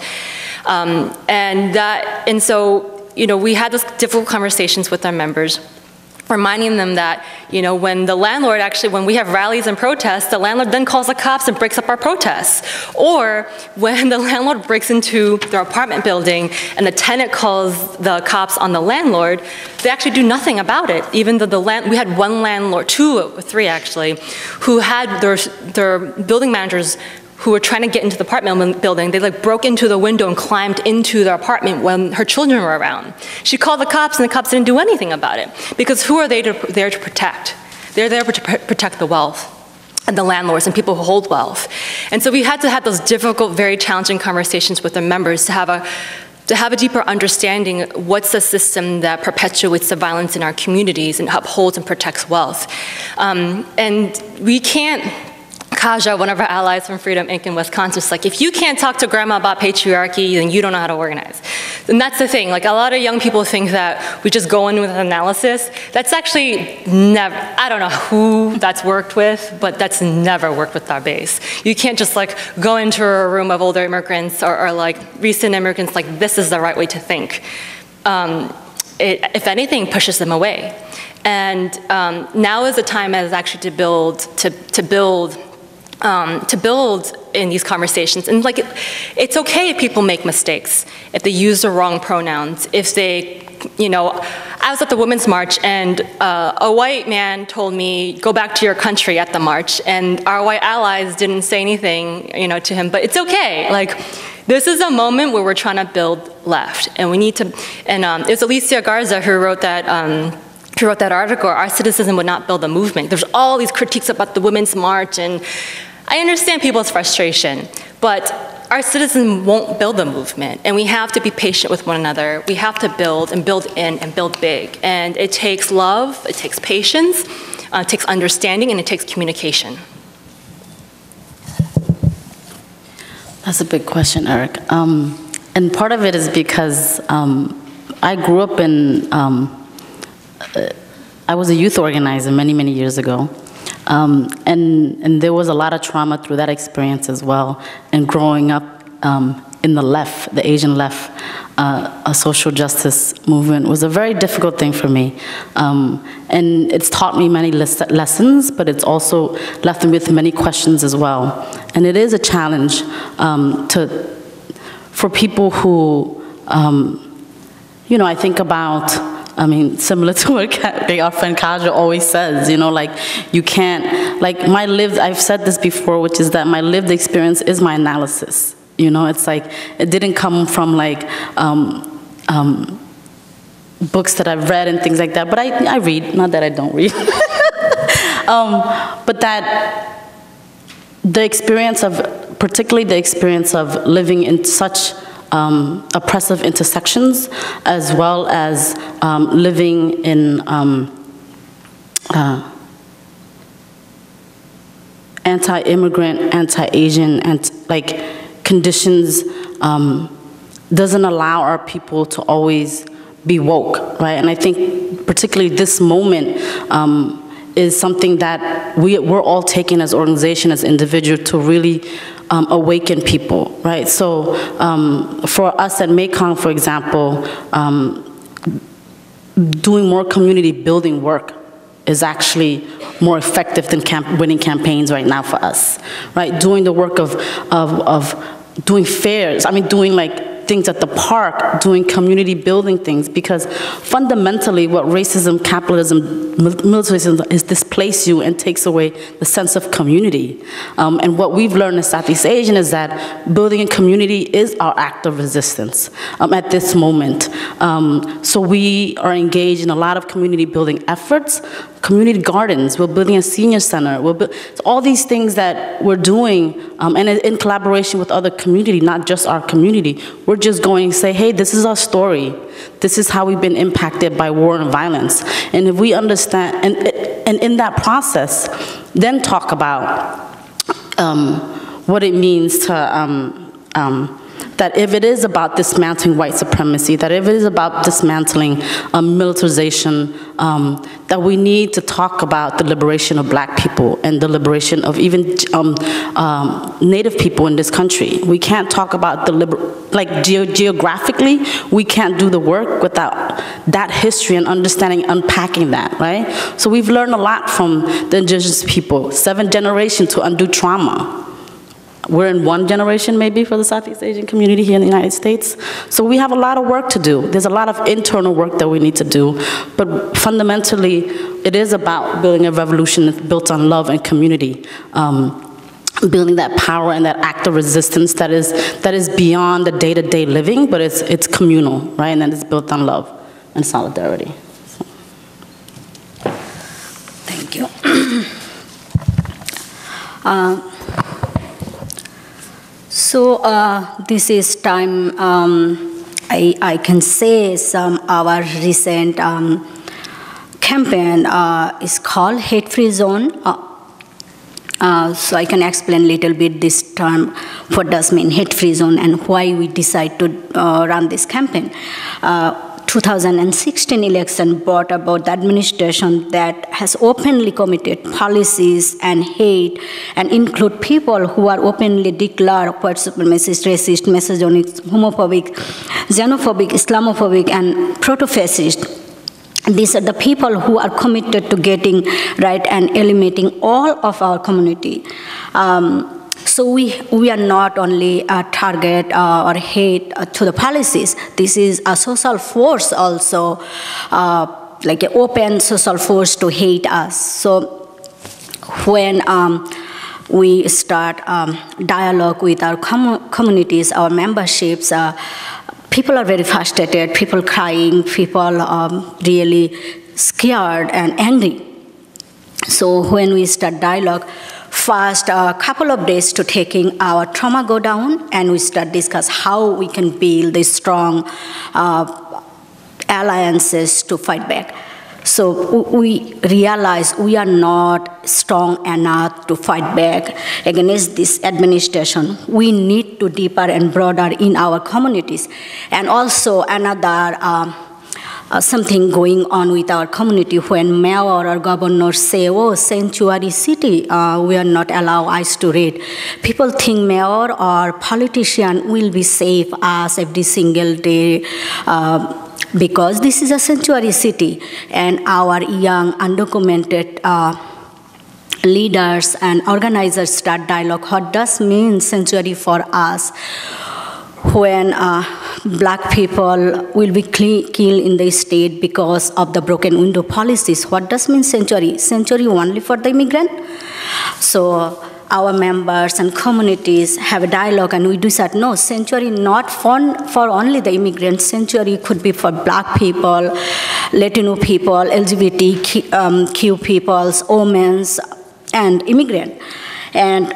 Um, and that, and so, you know, we had those difficult conversations with our members, reminding them that, you know, when the landlord actually, when we have rallies and protests, the landlord then calls the cops and breaks up our protests. Or when the landlord breaks into their apartment building and the tenant calls the cops on the landlord, they actually do nothing about it. Even though the land, we had one landlord, two or three actually, who had their, their building managers who were trying to get into the apartment building. They like broke into the window and climbed into their apartment when her children were around. She called the cops and the cops didn't do anything about it. Because who are they to, there to protect? They're there to protect the wealth and the landlords and people who hold wealth. And so we had to have those difficult, very challenging conversations with the members to have a to have a deeper understanding what's the system that perpetuates the violence in our communities and upholds and protects wealth. Um, and we can't, Kaja, one of our allies from Freedom Incorporated in Wisconsin, is like, if you can't talk to grandma about patriarchy, then you don't know how to organize. And that's the thing, like a lot of young people think that we just go in with an analysis. That's actually never, I don't know who that's worked with, but that's never worked with our base. You can't just like go into a room of older immigrants or, or like recent immigrants, like this is the right way to think. Um, it, if anything, pushes them away. And um, now is the time as actually to build, to, to build Um, to build in these conversations. And like, it, it's okay if people make mistakes, if they use the wrong pronouns, if they, you know, I was at the Women's March and uh, a white man told me, go back to your country at the march, and our white allies didn't say anything, you know, to him, but it's okay. Like, this is a moment where we're trying to build left, and we need to, and um, it's Alicia Garza who wrote that, um, who wrote that article, Our Citizen Would Not Build a Movement. There's all these critiques about the Women's March, and I understand people's frustration, but our citizens won't build a movement, and we have to be patient with one another. We have to build and build in and build big, and it takes love, it takes patience, uh, it takes understanding, and it takes communication. That's a big question, Eric. Um, and part of it is because um, I grew up in, um, uh, I was a youth organizer many, many years ago. Um, and, and there was a lot of trauma through that experience as well. And growing up um, in the left, the Asian left, uh, a social justice movement was a very difficult thing for me. Um, and it's taught me many les lessons, but it's also left me with many questions as well. And it is a challenge um, to, for people who, um, you know, I think about, I mean, similar to what our friend Kaja always says, you know, like, you can't, like, my lived, I've said this before, which is that my lived experience is my analysis. You know, it's like, it didn't come from, like, um, um, books that I've read and things like that, but I, I read, not that I don't read. um, but that the experience of, particularly the experience of living in such Um, oppressive intersections, as well as um, living in um, uh, anti-immigrant, anti-Asian, and like conditions, um, doesn't allow our people to always be woke, right? And I think particularly this moment um, is something that we, we're all taking as organization, as individual, to really um, awaken people, right? So um, for us at Mekong, for example, um, doing more community building work is actually more effective than camp winning campaigns right now for us, right? Doing the work of, of, of doing fairs, I mean, doing like things at the park, doing community building things, because fundamentally what racism, capitalism, militarism is displace you and takes away the sense of community. Um, and what we've learned as Southeast Asian is that building a community is our act of resistance um, at this moment. Um, so we are engaged in a lot of community building efforts, community gardens, we're building a senior center, we're bu all these things that we're doing, um, and in collaboration with other community, not just our community. We're just going to say, hey, this is our story. This is how we've been impacted by war and violence. And if we understand, and, and in that process, then talk about um, what it means to, um, um, that if it is about dismantling white supremacy, that if it is about dismantling um, militarization, um, that we need to talk about the liberation of black people and the liberation of even um, um, Native people in this country. We can't talk about the, liber like ge geographically, we can't do the work without that history and understanding, unpacking that, right? So we've learned a lot from the indigenous people, seven generations to undo trauma. We're in one generation maybe for the Southeast Asian community here in the United States. So we have a lot of work to do. There's a lot of internal work that we need to do. But fundamentally, it is about building a revolution that's built on love and community. Um, building that power and that act of resistance that is, that is beyond the day-to-day living, but it's, it's communal, right? And then it's built on love and solidarity. So. Thank you. uh, So uh, this is time um, I, I can say some our recent um, campaign uh, is called Hate Free Zone. Uh, uh, so I can explain a little bit this term, what does mean Hate Free Zone and why we decide to uh, run this campaign. Uh, two thousand sixteen election brought about the administration that has openly committed policies and hate and include people who are openly declare white supremacist, racist, misogynist, homophobic, xenophobic, Islamophobic, and proto-fascist. These are the people who are committed to getting right and eliminating all of our community. Um, So we, we are not only a target uh, or hate uh, to the policies. This is a social force also, uh, like an open social force to hate us. So when um, we start um, dialogue with our com communities, our memberships, uh, people are very frustrated, people crying, people um, really scared and angry. So when we start dialogue, first a couple of days to taking our trauma go down, and we start discuss how we can build these strong uh, alliances to fight back. So we realize we are not strong enough to fight back against this administration. We need to deeper and broader in our communities. And also another uh, Uh, something going on with our community when mayor or governor say, oh, sanctuary city, uh, we are not allowed eyes to read. People think mayor or politician will be safe us every single day uh, because this is a sanctuary city, and our young undocumented uh, leaders and organizers start dialogue. What does mean sanctuary for us? When uh, black people will be killed in the state because of the broken window policies. What does mean sanctuary? Sanctuary only for the immigrant? So our members and communities have a dialogue, and we decide, no, sanctuary not for, for only the immigrants. Sanctuary could be for black people, Latino people, L G B T Q um, peoples, women, and immigrant. And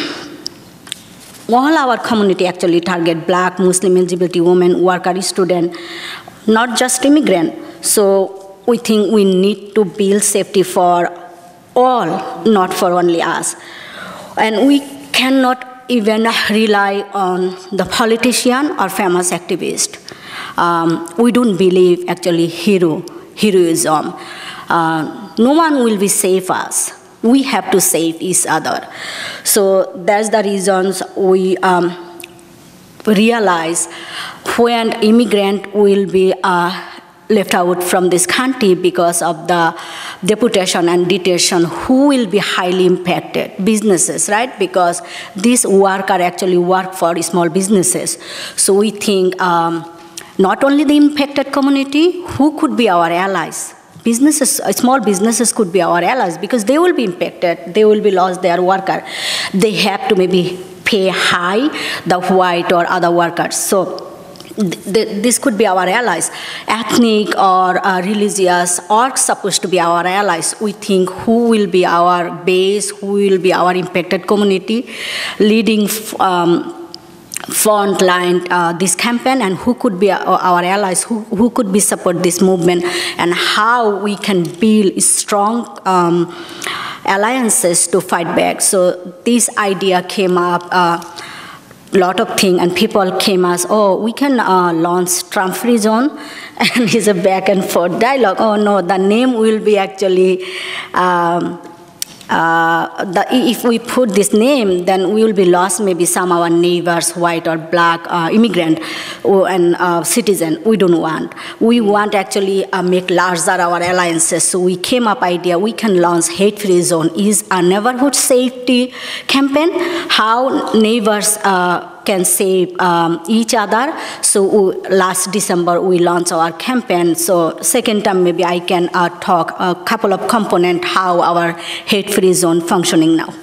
all our community actually target black, Muslim, L G B T, women, worker, student, not just immigrant. So we think we need to build safety for all, not for only us. And we cannot even rely on the politician or famous activist. Um, we don't believe actually hero, heroism. Uh, no one will be save us. we have to save each other. So that's the reasons we um, realize when immigrant will be uh, left out from this country because of the deportation and detention, who will be highly impacted? Businesses, right? Because these workers actually work for small businesses. So we think um, not only the impacted community, who could be our allies? Businesses, small businesses could be our allies because they will be impacted. They will be lost their worker. They have to maybe pay high the white or other workers. So th this could be our allies. Ethnic or uh, religious are supposed to be our allies. We think who will be our base, who will be our impacted community, leading um, front line uh, this campaign, and who could be our, our allies, who, who could be support this movement, and how we can build strong um, alliances to fight back. So this idea came up. Uh, lot of things, and people came as, oh, we can uh, launch Trump-free zone, and it's a back and forth dialogue. Oh no, the name will be actually, um, uh, the, if we put this name, then we will be lost maybe some of our neighbors, white or black uh, immigrant or, and uh, citizen. We don't want. We want actually uh, make larger our alliances. So we came up idea, we can launch hate-free zone. Is a neighborhood safety campaign, how neighbors uh, can save um, each other. So we, last December we launched our campaign. So second time maybe I can uh, talk a couple of components how our hate-free zone functioning now.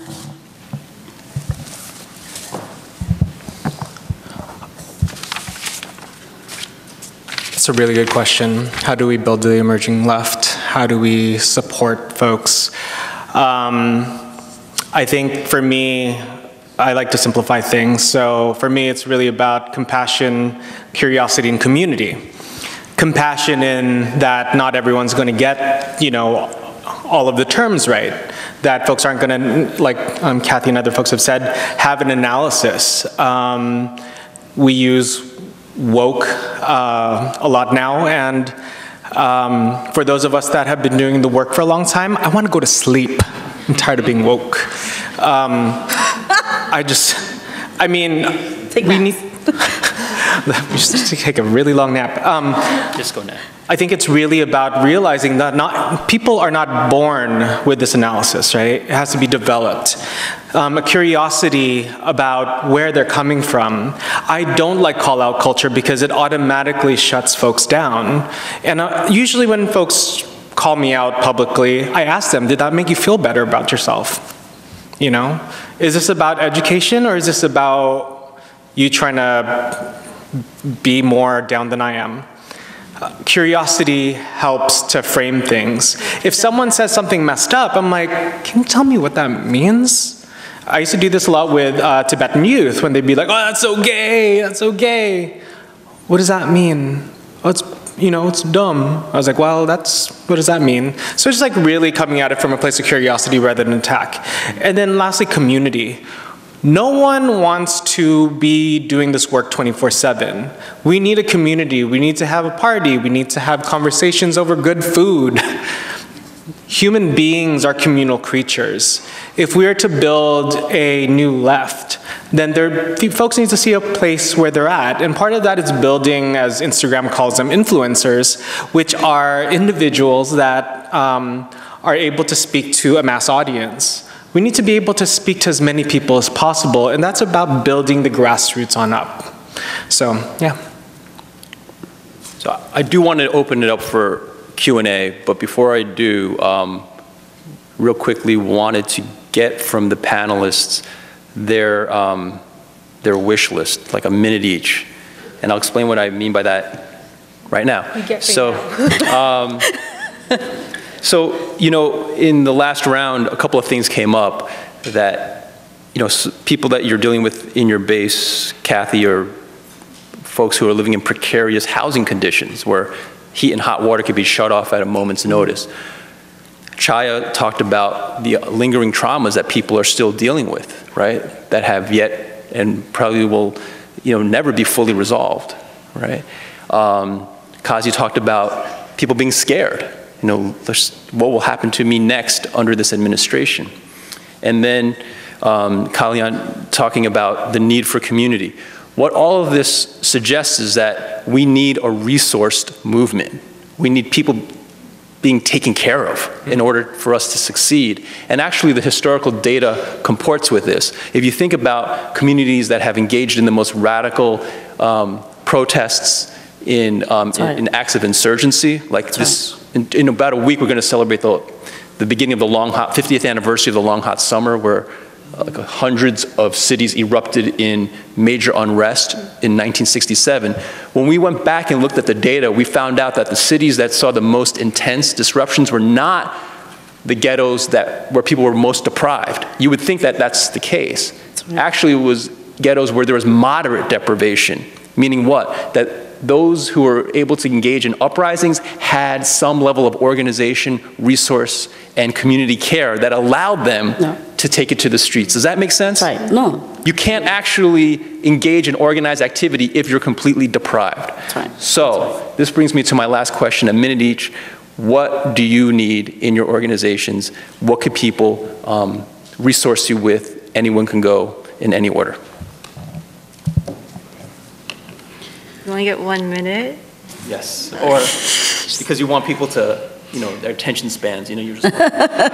That's a really good question. How do we build the emerging left? How do we support folks? Um, I think for me, I like to simplify things. So for me, it's really about compassion, curiosity, and community. Compassion in that not everyone's going to get, you know, all of the terms right. That folks aren't going to, like um, Cathy and other folks have said, have an analysis. Um, we use woke uh, a lot now, and um, for those of us that have been doing the work for a long time, I want to go to sleep. I'm tired of being woke. Um, I just, I mean, take we need, we should take a really long nap. Um, Just go nap. I think it's really about realizing that not, people are not born with this analysis, right? It has to be developed. Um, a curiosity about where they're coming from. I don't like call-out culture because it automatically shuts folks down. And uh, usually when folks call me out publicly, I ask them, did that make you feel better about yourself? You know, is this about education, or is this about you trying to be more down than I am? Uh, curiosity helps to frame things. If someone says something messed up, I'm like, can you tell me what that means? I used to do this a lot with uh, Tibetan youth when they'd be like, oh, that's so gay, that's so gay. What does that mean? Oh, it's, you know, it's dumb. I was like, well, that's, what does that mean? So it's just like really coming at it from a place of curiosity rather than attack. And then lastly, community. No one wants to be doing this work twenty-four seven. We need a community. We need to have a party. We need to have conversations over good food. Human beings are communal creatures. If we are to build a new left, then there, folks need to see a place where they're at. And part of that is building, as Instagram calls them, influencers, which are individuals that um, are able to speak to a mass audience. We need to be able to speak to as many people as possible, and that's about building the grassroots on up. So, yeah. So I do want to open it up for Q and A, but before I do, um, real quickly wanted to get from the panelists their, um, their wish list, like a minute each. And I'll explain what I mean by that right now. We get so, um, so, you know, in the last round, a couple of things came up that, you know, people that you're dealing with in your base, Cathy, are folks who are living in precarious housing conditions where heat and hot water could be shut off at a moment's notice. Chhaya talked about the lingering traumas that people are still dealing with, right? That have yet and probably will, you know, never be fully resolved, right? Um, Kazi talked about people being scared, you know, what will happen to me next under this administration? And then um, kalaya'an talking about the need for community. What all of this suggests is that we need a resourced movement. We need people being taken care of in order for us to succeed. And actually the historical data comports with this. If you think about communities that have engaged in the most radical um, protests in, um, in, in acts of insurgency, like That's this, right. in, in about a week we're going to celebrate the, the beginning of the long hot, fiftieth anniversary of the long hot summer, where like hundreds of cities erupted in major unrest in nineteen sixty-seven. When we went back and looked at the data, we found out that the cities that saw the most intense disruptions were not the ghettos that, where people were most deprived. You would think that that's the case. Actually, it was ghettos where there was moderate deprivation, meaning what? That those who were able to engage in uprisings had some level of organization, resource, and community care that allowed them no. to take it to the streets. Does that make sense? Right. No. You can't actually engage in organized activity if you're completely deprived. That's right. So That's right. This brings me to my last question, a minute each. What do you need in your organizations? What could people um, resource you with? Anyone can go in any order. You only get one minute? Yes, or because you want people to, you know, their attention spans, you know, you're just like,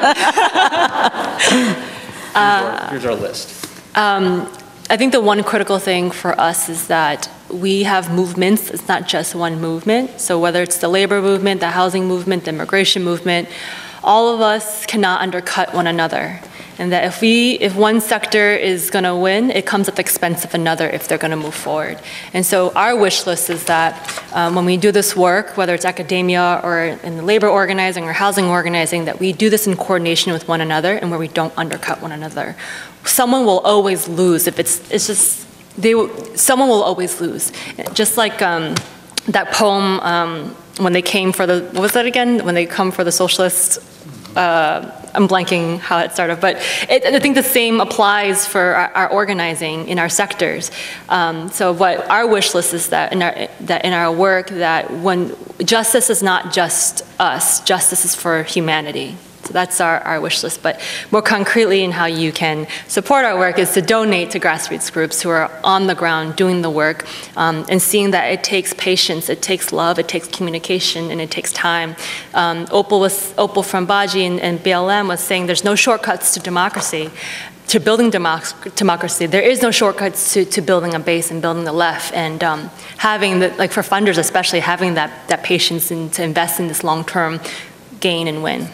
here's, our, here's our list. Um, I think the one critical thing for us is that we have movements. It's not just one movement. So whether it's the labor movement, the housing movement, the immigration movement, all of us cannot undercut one another. And that if we, if one sector is going to win, it comes at the expense of another if they're going to move forward. And so our wish list is that um, when we do this work, whether it's academia or in the labor organizing or housing organizing, that we do this in coordination with one another and where we don't undercut one another. Someone will always lose if it's, it's just, they will, someone will always lose. Just like um, that poem, um, when they came for the, what was that again? When they come for the socialists, uh, I'm blanking how it started, but it, I think the same applies for our, our organizing in our sectors. Um, so what our wish list is that in our, that in our work, that when justice is not just us, justice is for humanity. So that's our, our wish list. But more concretely in how you can support our work is to donate to grassroots groups who are on the ground doing the work um, and seeing that it takes patience, it takes love, it takes communication, and it takes time. Um, Opal, was, Opal from Baji and, and B L M was saying there's no shortcuts to democracy, to building democ democracy. There is no shortcuts to, to building a base and building the left. And um, having, the, like for funders especially, having that, that patience and to invest in this long-term gain and win.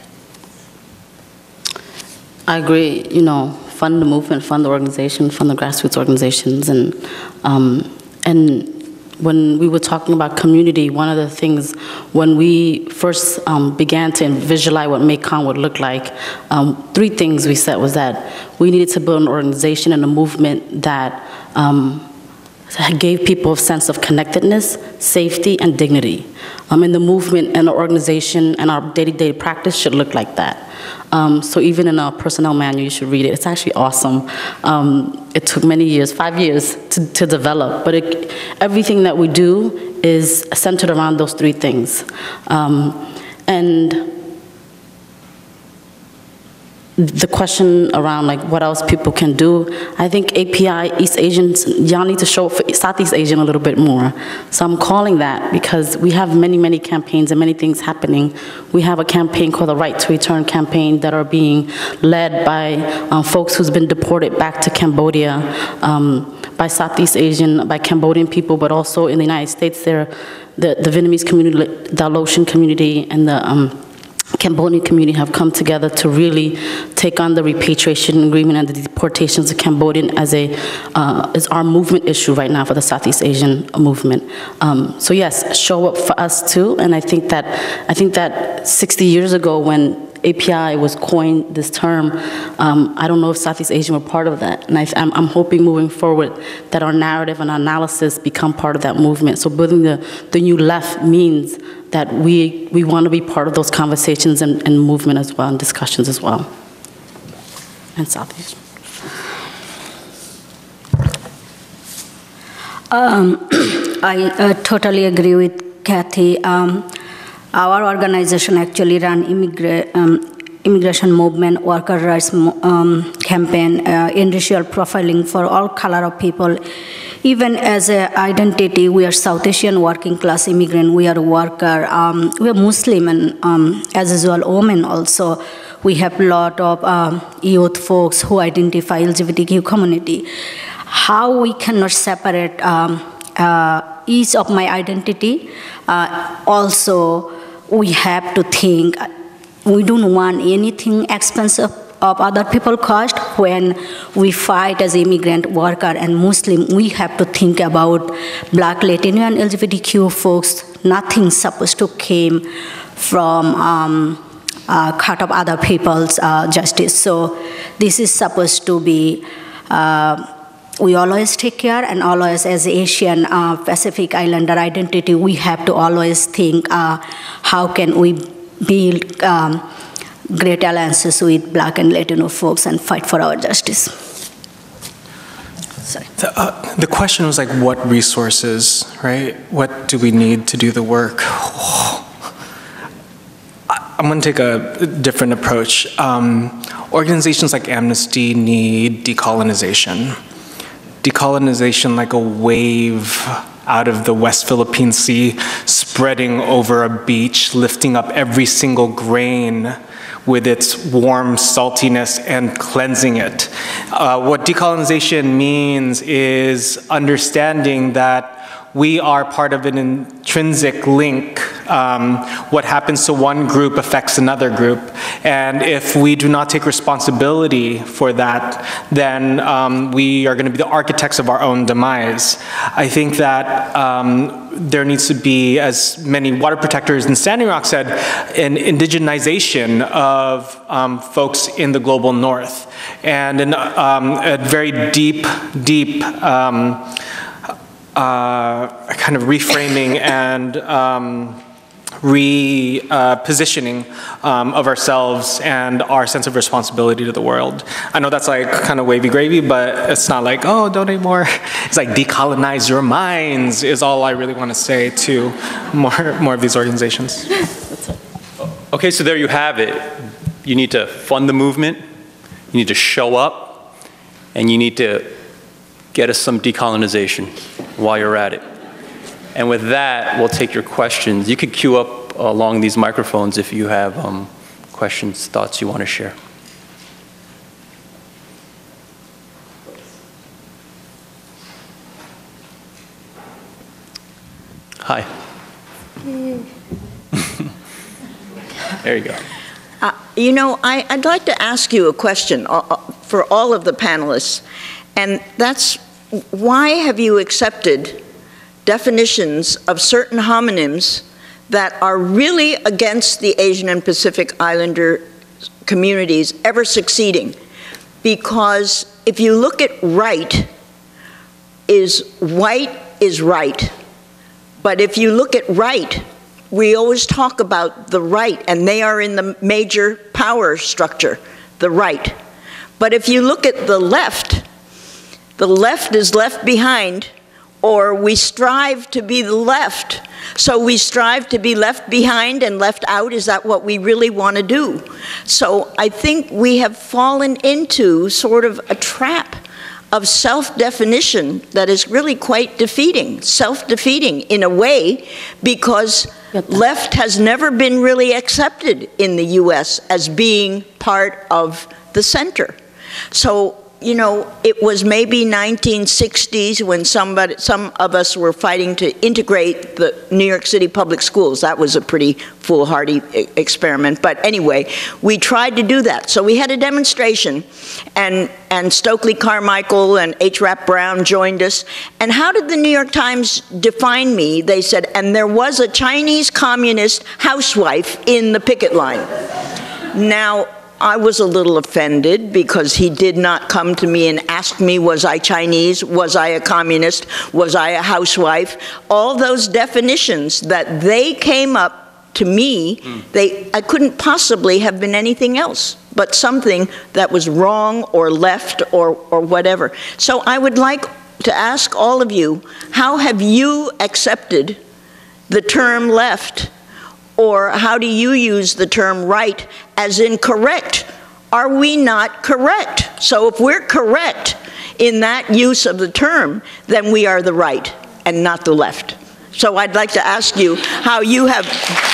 I agree, you know, fund the movement, fund the organization, fund the grassroots organizations. And, um, and when we were talking about community, one of the things, when we first um, began to visualize what Mekong would look like, um, three things we said was that we needed to build an organization and a movement that um, gave people a sense of connectedness, safety, and dignity. Um, and the movement and the organization and our day-to-day practice should look like that. Um, so even in our personnel manual, you should read it. It's actually awesome. Um, it took many years, five years to, to develop, but it, everything that we do is centered around those three things. Um, and the question around like what else people can do, I think A P I, East Asians, y'all need to show up for Southeast Asian a little bit more. So I'm calling that because we have many, many campaigns and many things happening. We have a campaign called the Right to Return campaign that are being led by um, folks who's been deported back to Cambodia, um, by Southeast Asian, by Cambodian people, but also in the United States, there, the, the Vietnamese community, the Laotian community, and the um, Cambodian community have come together to really take on the repatriation agreement and the deportations of Cambodian as a uh, is our movement issue right now for the Southeast Asian movement. Um, so yes, show up for us too. And I think that I think that sixty years ago when A P I was coined this term, um, I don't know if Southeast Asian were part of that. And I, I'm, I'm hoping moving forward that our narrative and our analysis become part of that movement. So building the, the new left means that we, we want to be part of those conversations and, and movement as well, and discussions as well. And Southeast. Um, I uh, totally agree with Cathy. Um, Our organization actually ran immigra um, immigration movement, worker rights um, campaign, uh, in racial profiling for all color of people. Even as an identity, we are South Asian working class immigrant, we are a worker, um, we are Muslim, and um, as usual, women also. We have a lot of um, youth folks who identify L G B T Q community. How we cannot separate um, uh, each of my identity, uh, also we have to think, we don't want anything expensive of other people cost. When we fight as immigrant, worker, and Muslim, we have to think about Black, Latino, and L G B T Q folks. Nothing's supposed to came from um, uh, cut of other people's uh, justice. So this is supposed to be, uh, we always take care, and always as Asian uh, Pacific Islander identity, we have to always think uh, how can we build um, great alliances with Black and Latino folks and fight for our justice. Sorry. The, uh, the question was like, what resources, right? What do we need to do the work? Oh. I, I'm going to take a different approach. Um, organizations like Amnesty need decolonization. Decolonization like a wave out of the West Philippine Sea, spreading over a beach, lifting up every single grain with its warm saltiness and cleansing it. Uh, what decolonization means is understanding that we are part of an intrinsic link. Um, what happens to one group affects another group. And if we do not take responsibility for that, then um, we are going to be the architects of our own demise. I think that um, there needs to be, as many water protectors in Standing Rock said, an indigenization of um, folks in the global north. And an, um, a very deep, deep, um, Uh, kind of reframing and um, repositioning uh, um, of ourselves and our sense of responsibility to the world. I know that's like kind of wavy gravy, but it's not like, oh, donate more. It's like decolonize your minds is all I really want to say to more, more of these organizations. Okay, so there you have it. You need to fund the movement, you need to show up, and you need to get us some decolonization while you're at it. And with that, we'll take your questions. You could queue up along these microphones if you have um, questions, thoughts you want to share. Hi. There you go. Uh, you know, I, I'd like to ask you a question uh, for all of the panelists, and that's, why have you accepted definitions of certain homonyms that are really against the Asian and Pacific Islander communities ever succeeding? Because if you look at right, is white is right. But if you look at right, we always talk about the right, and they are in the major power structure, the right. But if you look at the left, the left is left behind, or we strive to be the left. So we strive to be left behind and left out. Is that what we really want to do? So I think we have fallen into sort of a trap of self-definition that is really quite defeating, self-defeating in a way, because left has never been really accepted in the U S as being part of the center. So, you know, it was maybe nineteen sixties when somebody, some of us were fighting to integrate the New York City public schools. That was a pretty foolhardy experiment. But anyway, we tried to do that. So we had a demonstration, and, and Stokely Carmichael and H. Rap Brown joined us. And how did the New York Times define me? They said, and there was a Chinese communist housewife in the picket line. Now, I was a little offended because he did not come to me and ask me, was I Chinese? Was I a communist? Was I a housewife? All those definitions that they came up to me, mm. they, I couldn't possibly have been anything else but something that was wrong or left or, or whatever. So I would like to ask all of you, how have you accepted the term left? Or how do you use the term right as in correct? Are we not correct? So if we're correct in that use of the term, then we are the right and not the left. So I'd like to ask you how you have...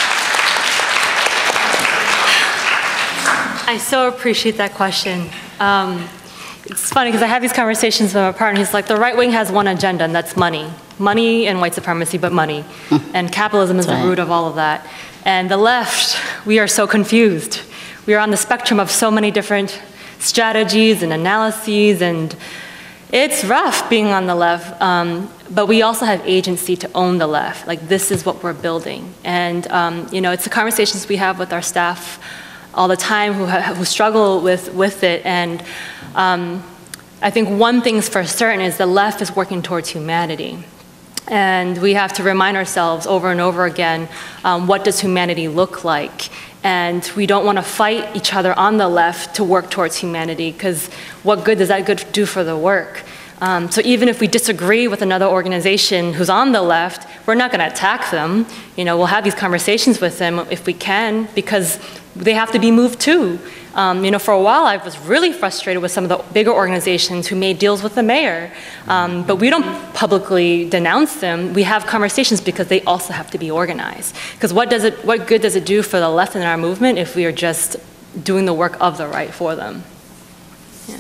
I so appreciate that question. Um, it's funny because I have these conversations with my partner. He's like, the right wing has one agenda, and that's money. Money and white supremacy, but money. And capitalism is the root of all of that. And the left, we are so confused. We are on the spectrum of so many different strategies and analyses, and it's rough being on the left. Um, but we also have agency to own the left. Like, this is what we're building. And um, you know, it's the conversations we have with our staff all the time who, ha who struggle with, with it. And um, I think one thing's for certain is the left is working towards humanity. And we have to remind ourselves over and over again, um, what does humanity look like? And we don't want to fight each other on the left to work towards humanity, because what good does that good do for the work? Um, so even if we disagree with another organization who's on the left, we're not going to attack them. You know, we'll have these conversations with them if we can, because they have to be moved too. Um, you know, for a while I was really frustrated with some of the bigger organizations who made deals with the mayor. Um, but we don't publicly denounce them. We have conversations because they also have to be organized. Because what does it, what good does it do for the left in our movement if we are just doing the work of the right for them? Yeah.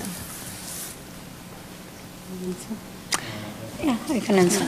Yeah, I can answer.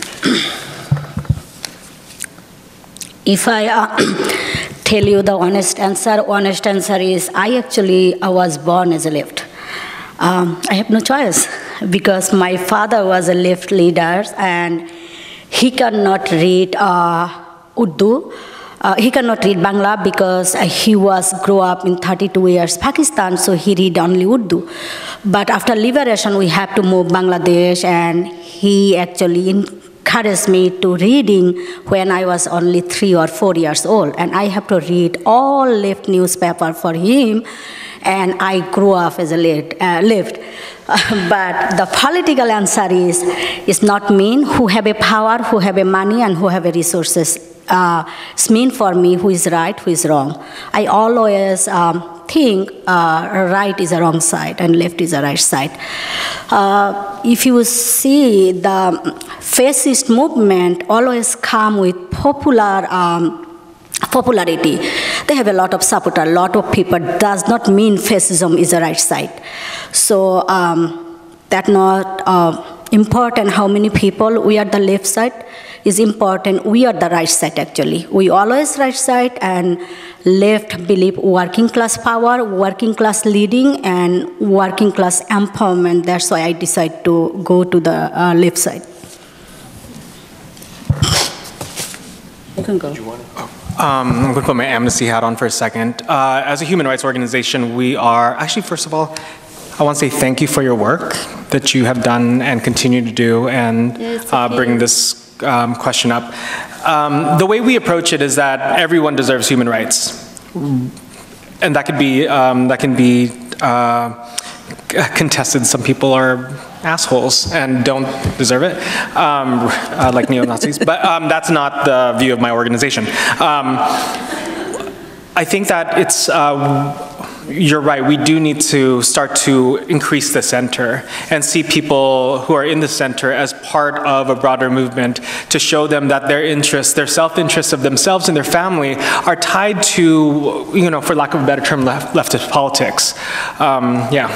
If I uh, tell you the honest answer, honest answer is I actually I was born as a left. Um, I have no choice because my father was a left leader and he cannot read uh, Urdu. Uh, he cannot read Bangla because uh, he was grew up in thirty-two years Pakistan, so he read only Urdu. But after liberation, we have to move Bangladesh, and he actually encouraged me to reading when I was only three or four years old, and I have to read all left newspaper for him, and I grew up as a left. Uh, left. Uh, but the political answer is, is not mean who have a power, who have a money, and who have a resources. Uh, it's mean for me who is right, who is wrong. I always um, think uh, right is a wrong side and left is a right side. Uh, if you see the fascist movement always come with popular um, popularity. They have a lot of supporter, a lot of people. Does not mean fascism is the right side. So um, that's not uh, important how many people we are the left side. Is important, we are the right side actually. We always right side, and left believe working class power, working class leading, and working class empowerment. That's why I decide to go to the uh, left side. You can go. Um, I'm going to put my amnesty hat on for a second. Uh, as a human rights organization, we are, actually first of all, I want to say thank you for your work that you have done and continue to do, and yes, uh, bring this Um, question up. Um, the way we approach it is that everyone deserves human rights, and that could be um, that can be uh, contested. Some people are assholes and don't deserve it, um, uh, like neo-Nazis. But um, that's not the view of my organization. Um, I think that it's. Uh, You're right, we do need to start to increase the center and see people who are in the center as part of a broader movement to show them that their interests, their self-interests of themselves and their family are tied to, you know, for lack of a better term, left, leftist politics. Um, yeah.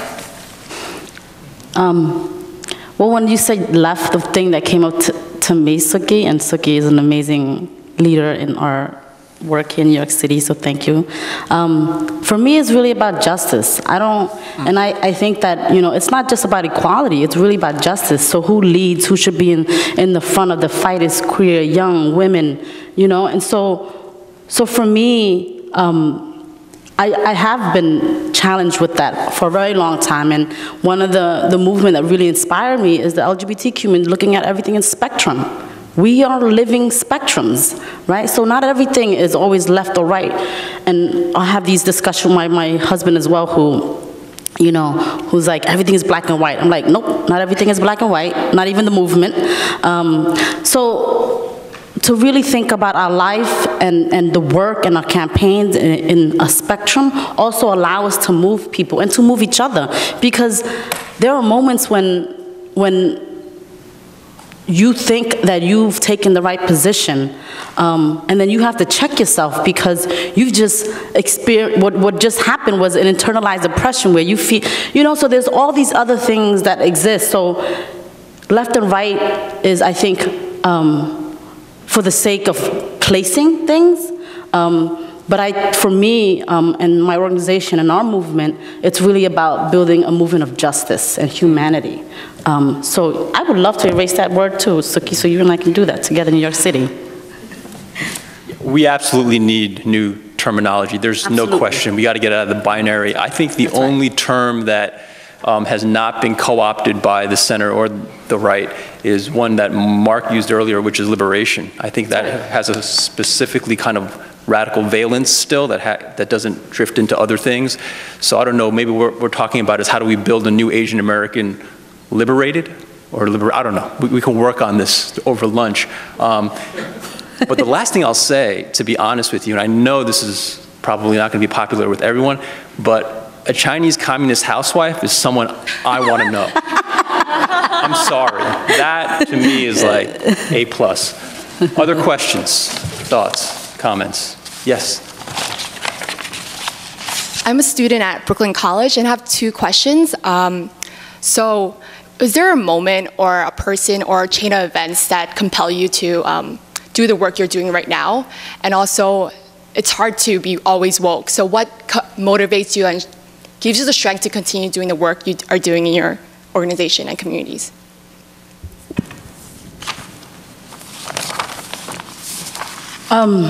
Um, well, when you say left, the thing that came up to, to me, Suki, and Suki is an amazing leader in our work in New York City, so thank you. Um, for me, it's really about justice. I don't, and I, I think that, you know, it's not just about equality, it's really about justice. So who leads, who should be in, in the front of the fight is queer, young, women, you know, and so, so for me, um, I, I have been challenged with that for a very long time, and one of the, the movement that really inspired me is the L G B T Q movement, looking at everything in spectrum. We are living spectrums, right? So not everything is always left or right. And I have these discussions with my, my husband as well, who, you know, who's like, everything is black and white. I'm like, nope, not everything is black and white, not even the movement. Um, so to really think about our life and, and the work and our campaigns in, in a spectrum also allow us to move people and to move each other. Because there are moments when, when you think that you've taken the right position, um, and then you have to check yourself because you've just experienced, what, what just happened was an internalized oppression where you feel, you know, so there's all these other things that exist. So left and right is, I think, um, for the sake of placing things, um, but I, for me um, and my organization and our movement, it's really about building a movement of justice and humanity. Um, so I would love to erase that word too, Suki, so you and I can do that together in New York City. We absolutely need new terminology. There's absolutely. no question. We got to get out of the binary. I think the That's only right. term that um, has not been co-opted by the center or the right is one that Mark used earlier, which is liberation. I think that has a specifically kind of radical valence still that, ha that doesn't drift into other things. So I don't know, maybe what we're talking about is how do we build a new Asian American liberated? Or liber I don't know, we, we can work on this over lunch. Um, but the last thing I'll say, to be honest with you, and I know this is probably not gonna be popular with everyone, but a Chinese communist housewife is someone I wanna know. I'm sorry, that to me is like A plus. Other questions, thoughts? Comments? Yes. I'm a student at Brooklyn College and have two questions. Um, so is there a moment or a person or a chain of events that compel you to um, do the work you're doing right now? And also, it's hard to be always woke. So what motivates you and gives you the strength to continue doing the work you are doing in your organization and communities? Um,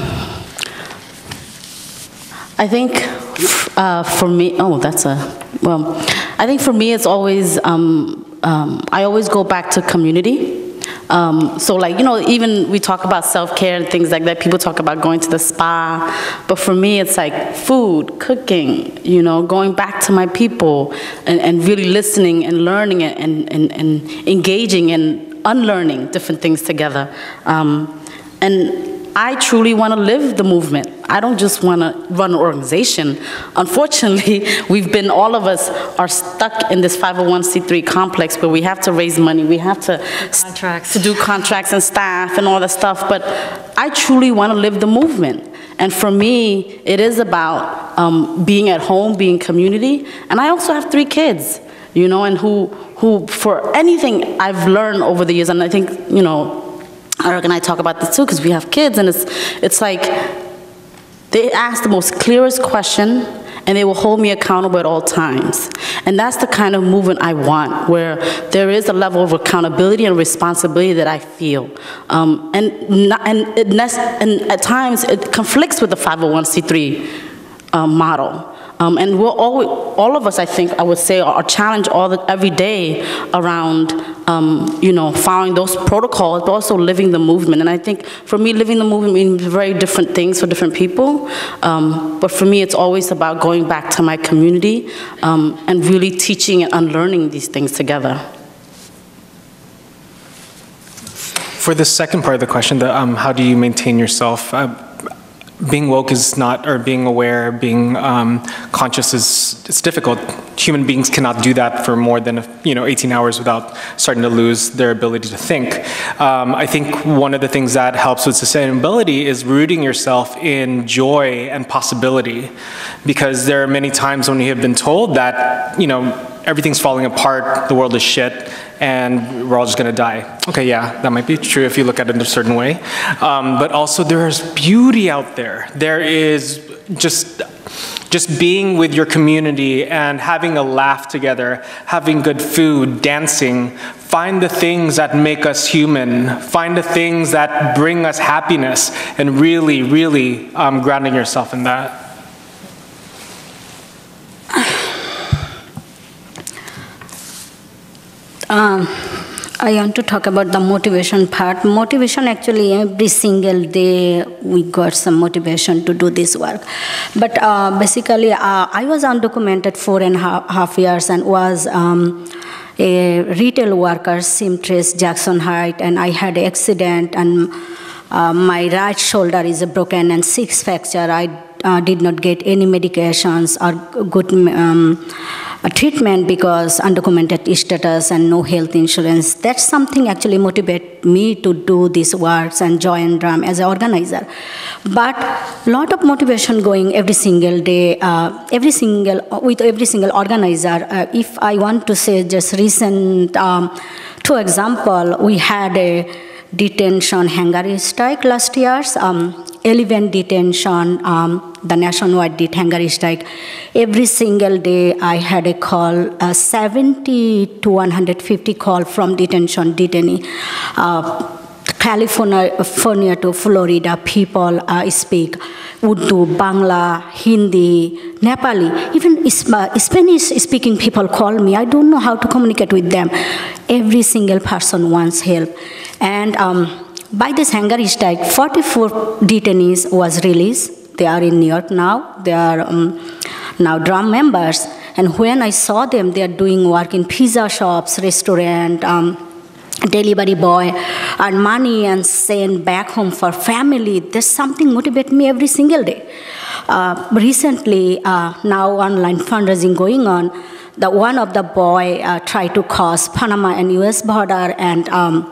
I think uh, for me, oh, that's a, well, I think for me it's always, um, um, I always go back to community. Um, so like, you know, even we talk about self-care and things like that, people talk about going to the spa, but for me it's like food, cooking, you know, going back to my people and, and really listening and learning and, and, and engaging and unlearning different things together. Um, and I truly want to live the movement. I don't just want to run an organization. Unfortunately, we've been, all of us are stuck in this five oh one c three complex where we have to raise money, we have to, contracts. to do contracts and staff and all that stuff, but I truly want to live the movement. And for me, it is about um, being at home, being community, and I also have three kids, you know, and who, who for anything I've learned over the years, and I think, you know, Eric and I talk about this too because we have kids, and it's, it's like they ask the most clearest question and they will hold me accountable at all times. And that's the kind of movement I want, where there is a level of accountability and responsibility that I feel. Um, and, not, and, it, and at times it conflicts with the five oh one c three uh, model. Um, and we're all, all of us, I think, I would say, are challenged all the, every day around, um, you know, following those protocols, but also living the movement. And I think, for me, living the movement means very different things for different people. Um, but for me, it's always about going back to my community um, and really teaching and unlearning these things together. For the second part of the question, the, um, how do you maintain yourself? Uh, Being woke is not, or being aware, being um, conscious is, it's difficult. Human beings cannot do that for more than, you know, eighteen hours without starting to lose their ability to think. Um, I think one of the things that helps with sustainability is rooting yourself in joy and possibility, because there are many times when you have been told that, you know, everything's falling apart, the world is shit, and we're all just gonna die. Okay, yeah, that might be true if you look at it in a certain way. Um, but also there's beauty out there. There is just, just being with your community and having a laugh together, having good food, dancing. Find the things that make us human. Find the things that bring us happiness, and really, really um, grounding yourself in that. Um, I want to talk about the motivation part. Motivation, actually, every single day we got some motivation to do this work. But uh, basically, uh, I was undocumented four and a half, half years and was um, a retail worker, seamstress, Jackson Heights, and I had an accident, and Uh, my right shoulder is broken and six fracture. I uh, did not get any medications or good um, treatment because undocumented status and no health insurance. That's something actually motivated me to do these works and join DRAM as an organizer. But a lot of motivation going every single day, uh, every single, with every single organizer. Uh, if I want to say just recent, um, two example, we had a detention Hungary strike last year, um, eleven detention, um, the nationwide did Hungary strike. Every single day I had a call, uh, seventy to one hundred fifty call from detention detainee. Uh, California to Florida, people uh, speak Urdu, Bangla, Hindi, Nepali, even Spanish-speaking people call me. I don't know how to communicate with them. Every single person wants help. And um, by this Hungary strike, forty-four detainees was released. They are in New York now. They are um, now DRAM members. And when I saw them, they are doing work in pizza shops, restaurant, um, delivery boy, earn money and send back home for family. There's something motivate me every single day. Uh, recently, uh, now online fundraising going on, the one of the boy uh, tried to cross Panama and U S border, and um,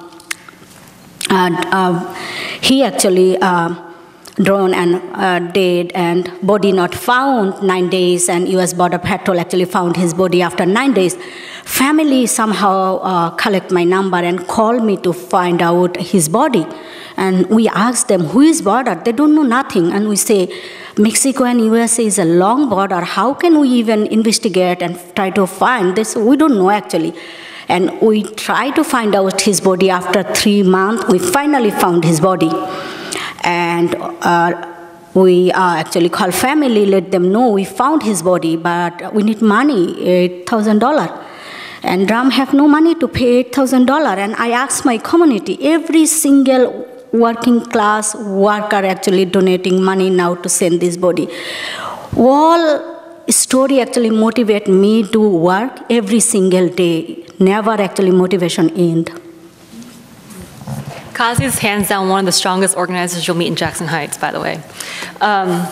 and, uh, he actually uh, drowned and uh, dead, and body not found nine days, and U S Border Patrol actually found his body after nine days. Family somehow uh, collect my number and call me to find out his body. And we ask them, who is border? They don't know nothing. And we say, Mexico and U S A is a long border. How can we even investigate and try to find this? We don't know actually. And we try to find out his body. After three months, we finally found his body. And uh, we uh, actually call family, let them know we found his body, but we need money, eight thousand dollars. And DRAM have no money to pay eight thousand dollars. And I asked my community, every single working class worker actually donating money now to send this body. All story actually motivate me to work every single day. Never actually motivation end. Kazi is hands down one of the strongest organizers you'll meet in Jackson Heights, by the way. Um,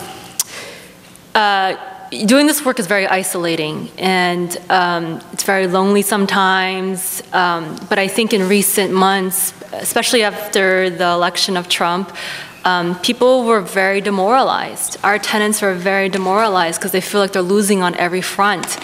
uh, doing this work is very isolating, and um, it's very lonely sometimes, um, but I think in recent months, especially after the election of Trump, um, people were very demoralized. Our tenants were very demoralized because they feel like they're losing on every front.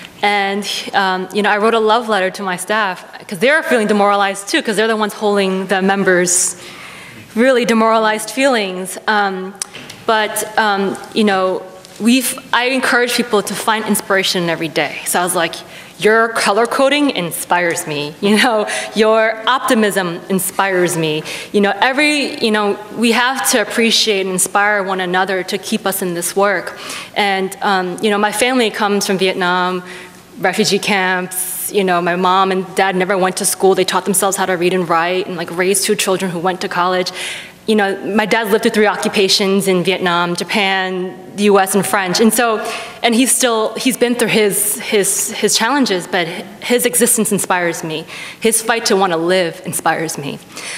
And um, you know, I wrote a love letter to my staff because they're feeling demoralized too, because they're the ones holding the members' really demoralized feelings. Um, but um, you know, we've I encourage people to find inspiration every day. So I was like, your color coding inspires me. You know, your optimism inspires me. You know, every you know, we have to appreciate and inspire one another to keep us in this work. And um, you know, my family comes from Vietnam. Refugee camps, you know, my mom and dad never went to school. They taught themselves how to read and write and like raised two children who went to college. You know, my dad lived through three occupations in Vietnam, Japan, the U S and French. And so, and he's still, he's been through his, his, his challenges, but his existence inspires me. His fight to want to live inspires me.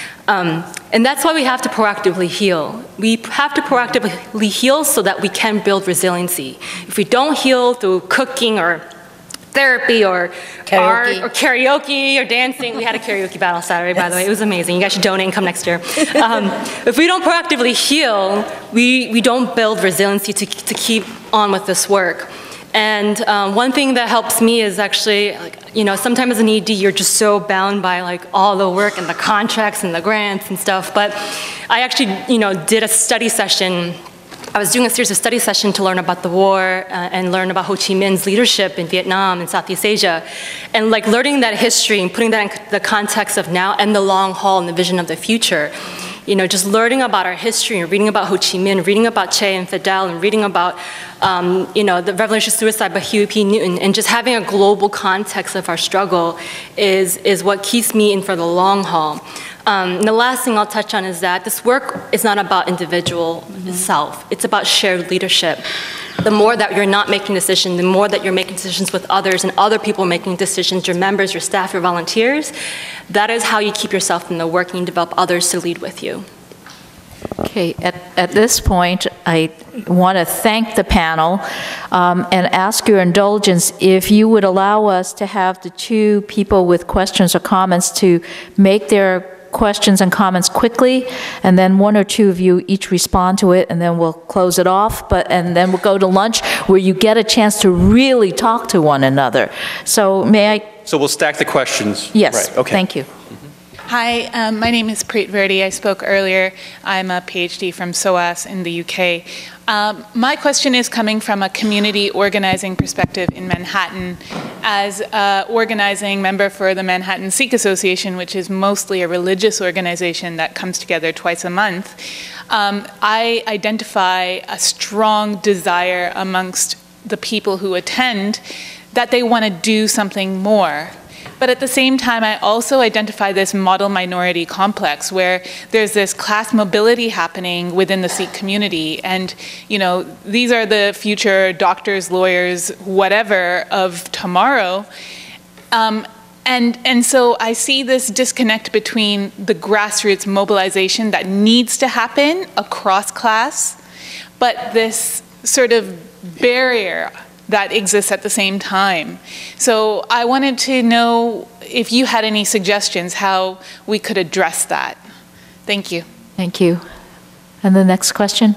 Um, and that's why we have to proactively heal. We have to proactively heal so that we can build resiliency. If we don't heal through cooking or therapy or karaoke. art or karaoke or dancing. We had a karaoke battle Saturday, by yes. the way. It was amazing. You guys should donate and come next year. Um, if we don't proactively heal, we, we don't build resiliency to, to keep on with this work. And um, one thing that helps me is actually, like, you know, sometimes as an E D, you're just so bound by like all the work and the contracts and the grants and stuff. But I actually, you know, did a study session. I was doing a series of study sessions to learn about the war uh, and learn about Ho Chi Minh's leadership in Vietnam and Southeast Asia. And like learning that history and putting that in the context of now and the long haul and the vision of the future. You know, just learning about our history and reading about Ho Chi Minh, reading about Che and Fidel, and reading about, um, you know, the revolutionary suicide by Huey P. Newton, and just having a global context of our struggle is, is what keeps me in for the long haul. Um, and the last thing I'll touch on is that this work is not about individual mm-hmm. self. It's about shared leadership. The more that you're not making decisions, the more that you're making decisions with others and other people making decisions, your members, your staff, your volunteers, that is how you keep yourself in the work and you develop others to lead with you. Okay, at, at this point, I want to thank the panel um, and ask your indulgence if you would allow us to have the two people with questions or comments to make their questions and comments quickly, and then one or two of you each respond to it, and then we'll close it off, but, and then we'll go to lunch where you get a chance to really talk to one another. So may I? So we'll stack the questions. Yes, right. Okay. Thank you. Hi, um, my name is Preet Verdi. I spoke earlier. I'm a PhD from SOAS in the U K. Um, my question is coming from a community organizing perspective in Manhattan. As an organizing member for the Manhattan Sikh Association, which is mostly a religious organization that comes together twice a month, um, I identify a strong desire amongst the people who attend that they want to do something more. But at the same time, I also identify this model minority complex where there's this class mobility happening within the Sikh community. And, you know, these are the future doctors, lawyers, whatever of tomorrow. Um, and, and so I see this disconnect between the grassroots mobilization that needs to happen across class, but this sort of barrier that exists at the same time. So I wanted to know if you had any suggestions how we could address that. Thank you. Thank you. And the next question?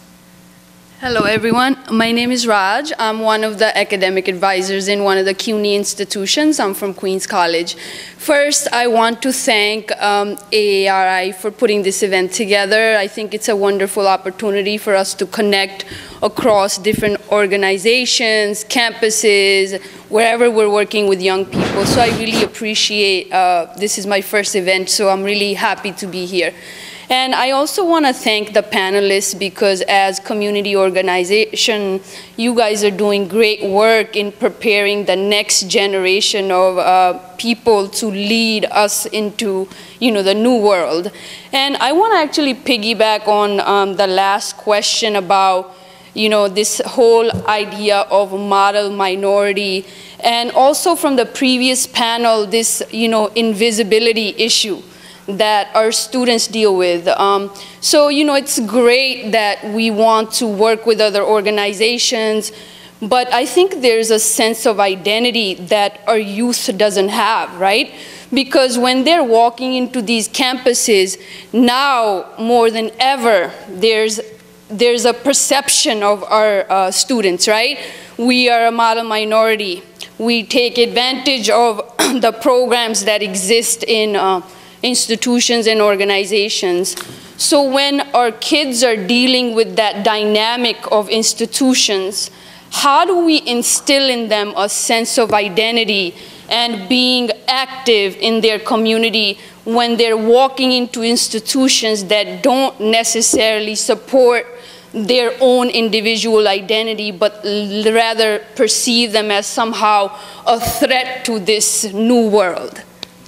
Hello everyone, my name is Raj. I'm one of the academic advisors in one of the C U N Y institutions. I'm from Queens College. First, I want to thank um, A A R I for putting this event together. I think it's a wonderful opportunity for us to connect across different organizations, campuses, wherever we're working with young people. So I really appreciate, uh, this is my first event, so I'm really happy to be here. And I also want to thank the panelists because as community organization, you guys are doing great work in preparing the next generation of uh, people to lead us into, you know, the new world. And I want to actually piggyback on um, the last question about, you know, this whole idea of model minority, and also from the previous panel, this, you know, invisibility issue that our students deal with. Um, so, you know, it's great that we want to work with other organizations, but I think there's a sense of identity that our youth doesn't have, right? Because when they're walking into these campuses, now more than ever, there's, there's a perception of our uh, students, right? We are a model minority. We take advantage of the programs that exist in uh, institutions and organizations. So when our kids are dealing with that dynamic of institutions, how do we instill in them a sense of identity and being active in their community when they're walking into institutions that don't necessarily support their own individual identity, but rather perceive them as somehow a threat to this new world?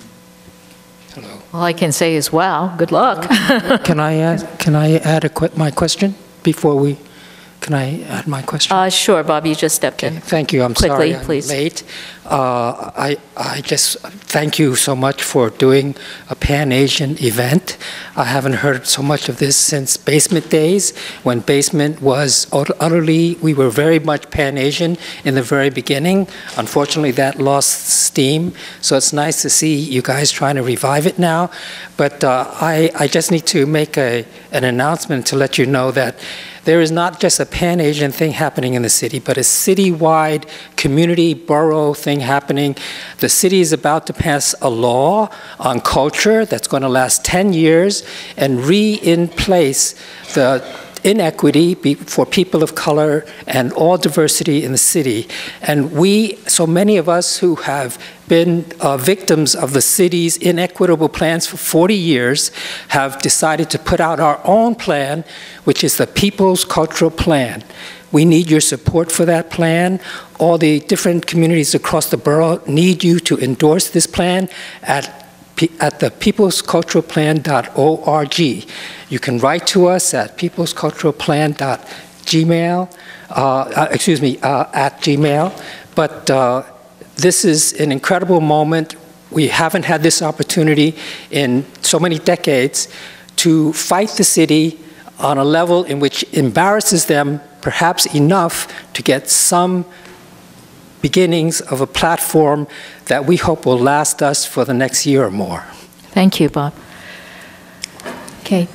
All I can say is, wow, good luck. Can I add, can I add a qu my question before we, can I add my question? Uh, sure, Bob, you just stepped Okay, in. thank you, I'm Quickly, sorry I'm please. late. Uh, I, I just thank you so much for doing a Pan-Asian event. I haven't heard so much of this since Basement days, when Basement was utterly, we were very much Pan-Asian in the very beginning. Unfortunately, that lost steam, so it's nice to see you guys trying to revive it now. But uh, I, I just need to make a, an announcement to let you know that there is not just a Pan-Asian thing happening in the city, but a citywide community borough thing happening. The city is about to pass a law on culture that's going to last ten years and re-in place the inequity for people of color and all diversity in the city. And we, so many of us who have been uh, victims of the city's inequitable plans for forty years have decided to put out our own plan, which is the People's Cultural Plan. We need your support for that plan. All the different communities across the borough need you to endorse this plan at at the peoples cultural plan dot org. You can write to us at peoples cultural plan dot gmail, uh, uh, excuse me, uh, at Gmail. But uh, this is an incredible moment. We haven't had this opportunity in so many decades to fight the city on a level in which embarrasses them perhaps enough to get some beginnings of a platform that we hope will last us for the next year or more. Thank you, Bob. Okay.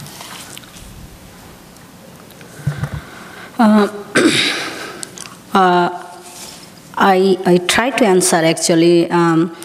Uh, uh, I, I try to answer actually. Um,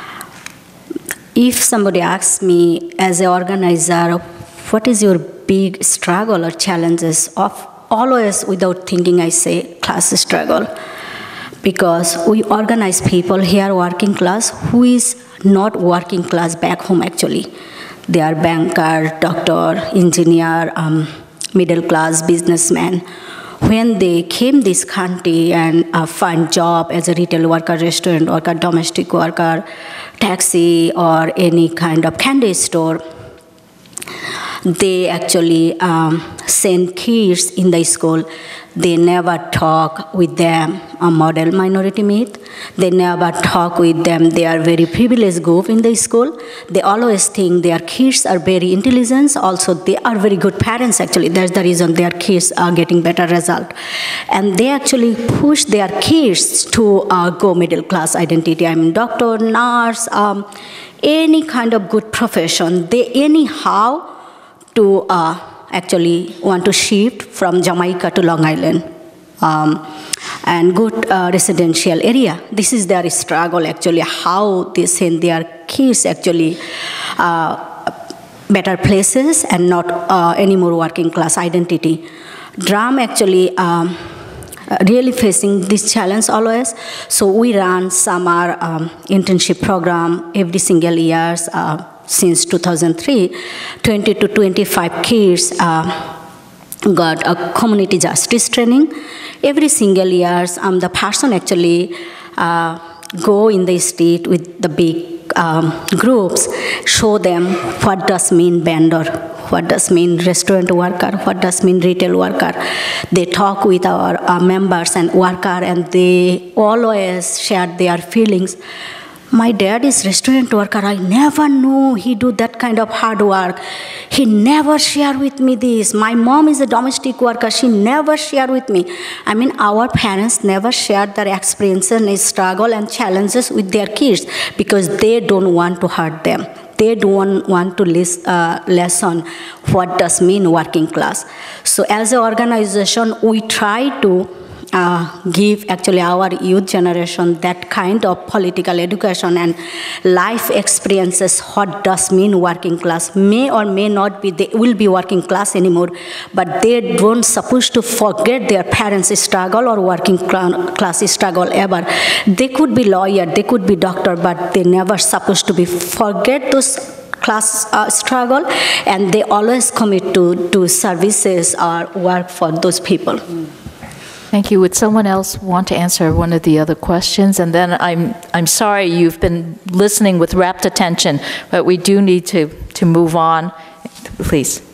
if somebody asks me as an organizer, what is your big struggle or challenges? Of always without thinking I say class struggle. Because we organize people here working class who is not working class back home actually. They are banker, doctor, engineer, um, middle class businessmen. When they came this country and uh, find job as a retail worker, restaurant worker, domestic worker, taxi, or any kind of candy store, they actually um, send kids in the school. They never talk with them a model minority myth. They never talk with them. They are very privileged group in the school. They always think their kids are very intelligent. Also, they are very good parents actually. That's the reason their kids are getting better result. And they actually push their kids to uh, go middle class identity. I mean, doctor, nurse, um, any kind of good profession. They anyhow to uh, actually want to shift from Jamaica to Long Island um, and good uh, residential area. This is their struggle actually, how they send their kids actually uh, better places and not uh, any more working class identity. Drum actually um, really facing this challenge always. So we run summer um, internship program every single year. Uh, Since two thousand three, twenty to twenty-five kids uh, got a community justice training. Every single year, um, the person actually uh, go in the street with the big um, groups, show them what does mean vendor, what does mean restaurant worker, what does mean retail worker. They talk with our, our members and worker, and they always share their feelings. My dad is restaurant worker. I never knew he do that kind of hard work. He never shared with me this. My mom is a domestic worker. She never shared with me. I mean, our parents never shared their experiences and struggle and challenges with their kids because they don't want to hurt them. They don't want to list, uh, lesson what does mean working class. So as an organization, we try to Uh, give actually our youth generation that kind of political education and life experiences. What does mean working class? May or may not be, they will be working class anymore, but they don't supposed to forget their parents' struggle or working class struggle ever. They could be lawyer, they could be doctor, but they never supposed to be forget those class uh, struggle, and they always commit to, to services or work for those people. Mm. Thank you. Would someone else want to answer one of the other questions? And then I'm, I'm sorry you've been listening with rapt attention, but we do need to, to move on. Please.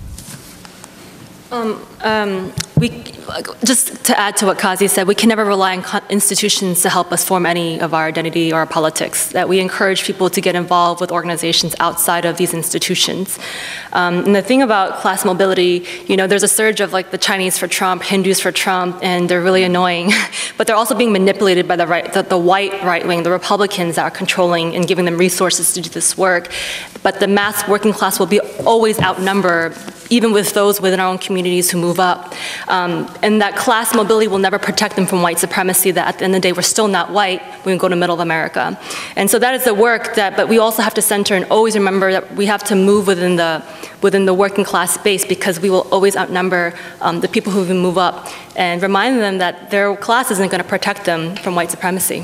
Um, um, we, just to add to what Kazi said, we can never rely on institutions to help us form any of our identity or our politics, that we encourage people to get involved with organizations outside of these institutions. Um, and the thing about class mobility, you know, there's a surge of like the Chinese for Trump, Hindus for Trump, and they're really annoying, but they're also being manipulated by the, right, the, the white right wing, the Republicans that are controlling and giving them resources to do this work. But the mass working class will be always outnumbered, even with those within our own communities who move up. Um, and that class mobility will never protect them from white supremacy, that at the end of the day, we're still not white when we go to middle of America. And so that is the work that, but we also have to center and always remember that we have to move within the, within the working class space, because we will always outnumber um, the people who move up, and remind them that their class isn't gonna protect them from white supremacy.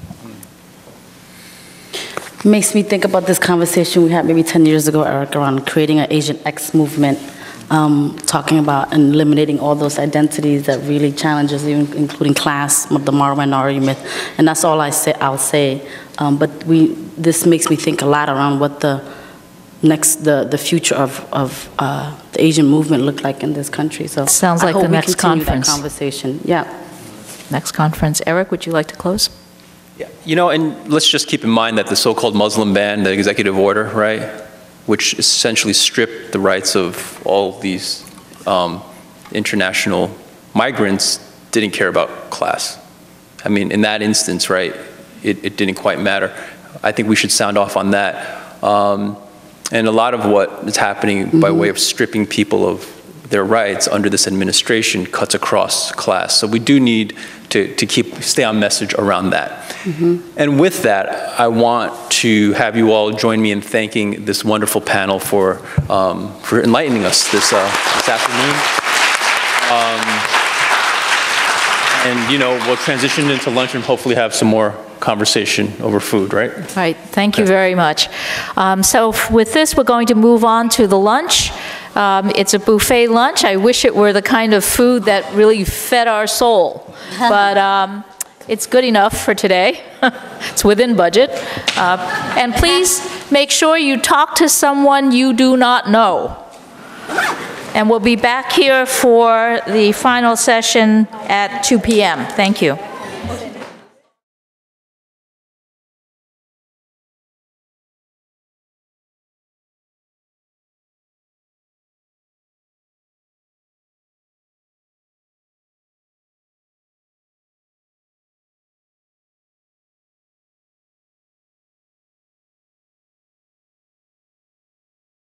Makes me think about this conversation we had maybe ten years ago, Eric, around creating an Asian X movement, um, talking about and eliminating all those identities that really challenges, even including class, the minority myth, and that's all I say. I'll say. Um, but we, this makes me think a lot around what the next, the the future of of uh, the Asian movement look like in this country. So sounds like I hope the we next continue conference. That conversation, yeah. Next conference. Eric, would you like to close? Yeah, you know, and let's just keep in mind that the so-called Muslim ban, the executive order, right? which essentially stripped the rights of all these um, international migrants, didn't care about class. I mean, in that instance, right, it, it didn't quite matter. I think we should sound off on that. Um, and a lot of what is happening mm-hmm. by way of stripping people of their rights under this administration cuts across class. So we do need to, to keep, stay on message around that. Mm-hmm. And with that, I want to have you all join me in thanking this wonderful panel for, um, for enlightening us this, uh, this afternoon. Um, and, you know, we'll transition into lunch and hopefully have some more conversation over food, right? Right, thank you very much. Um, so with this, we're going to move on to the lunch. Um, it's a buffet lunch. I wish it were the kind of food that really fed our soul, but um, it's good enough for today. It's within budget. Uh, and please make sure you talk to someone you do not know. And we'll be back here for the final session at two p m Thank you.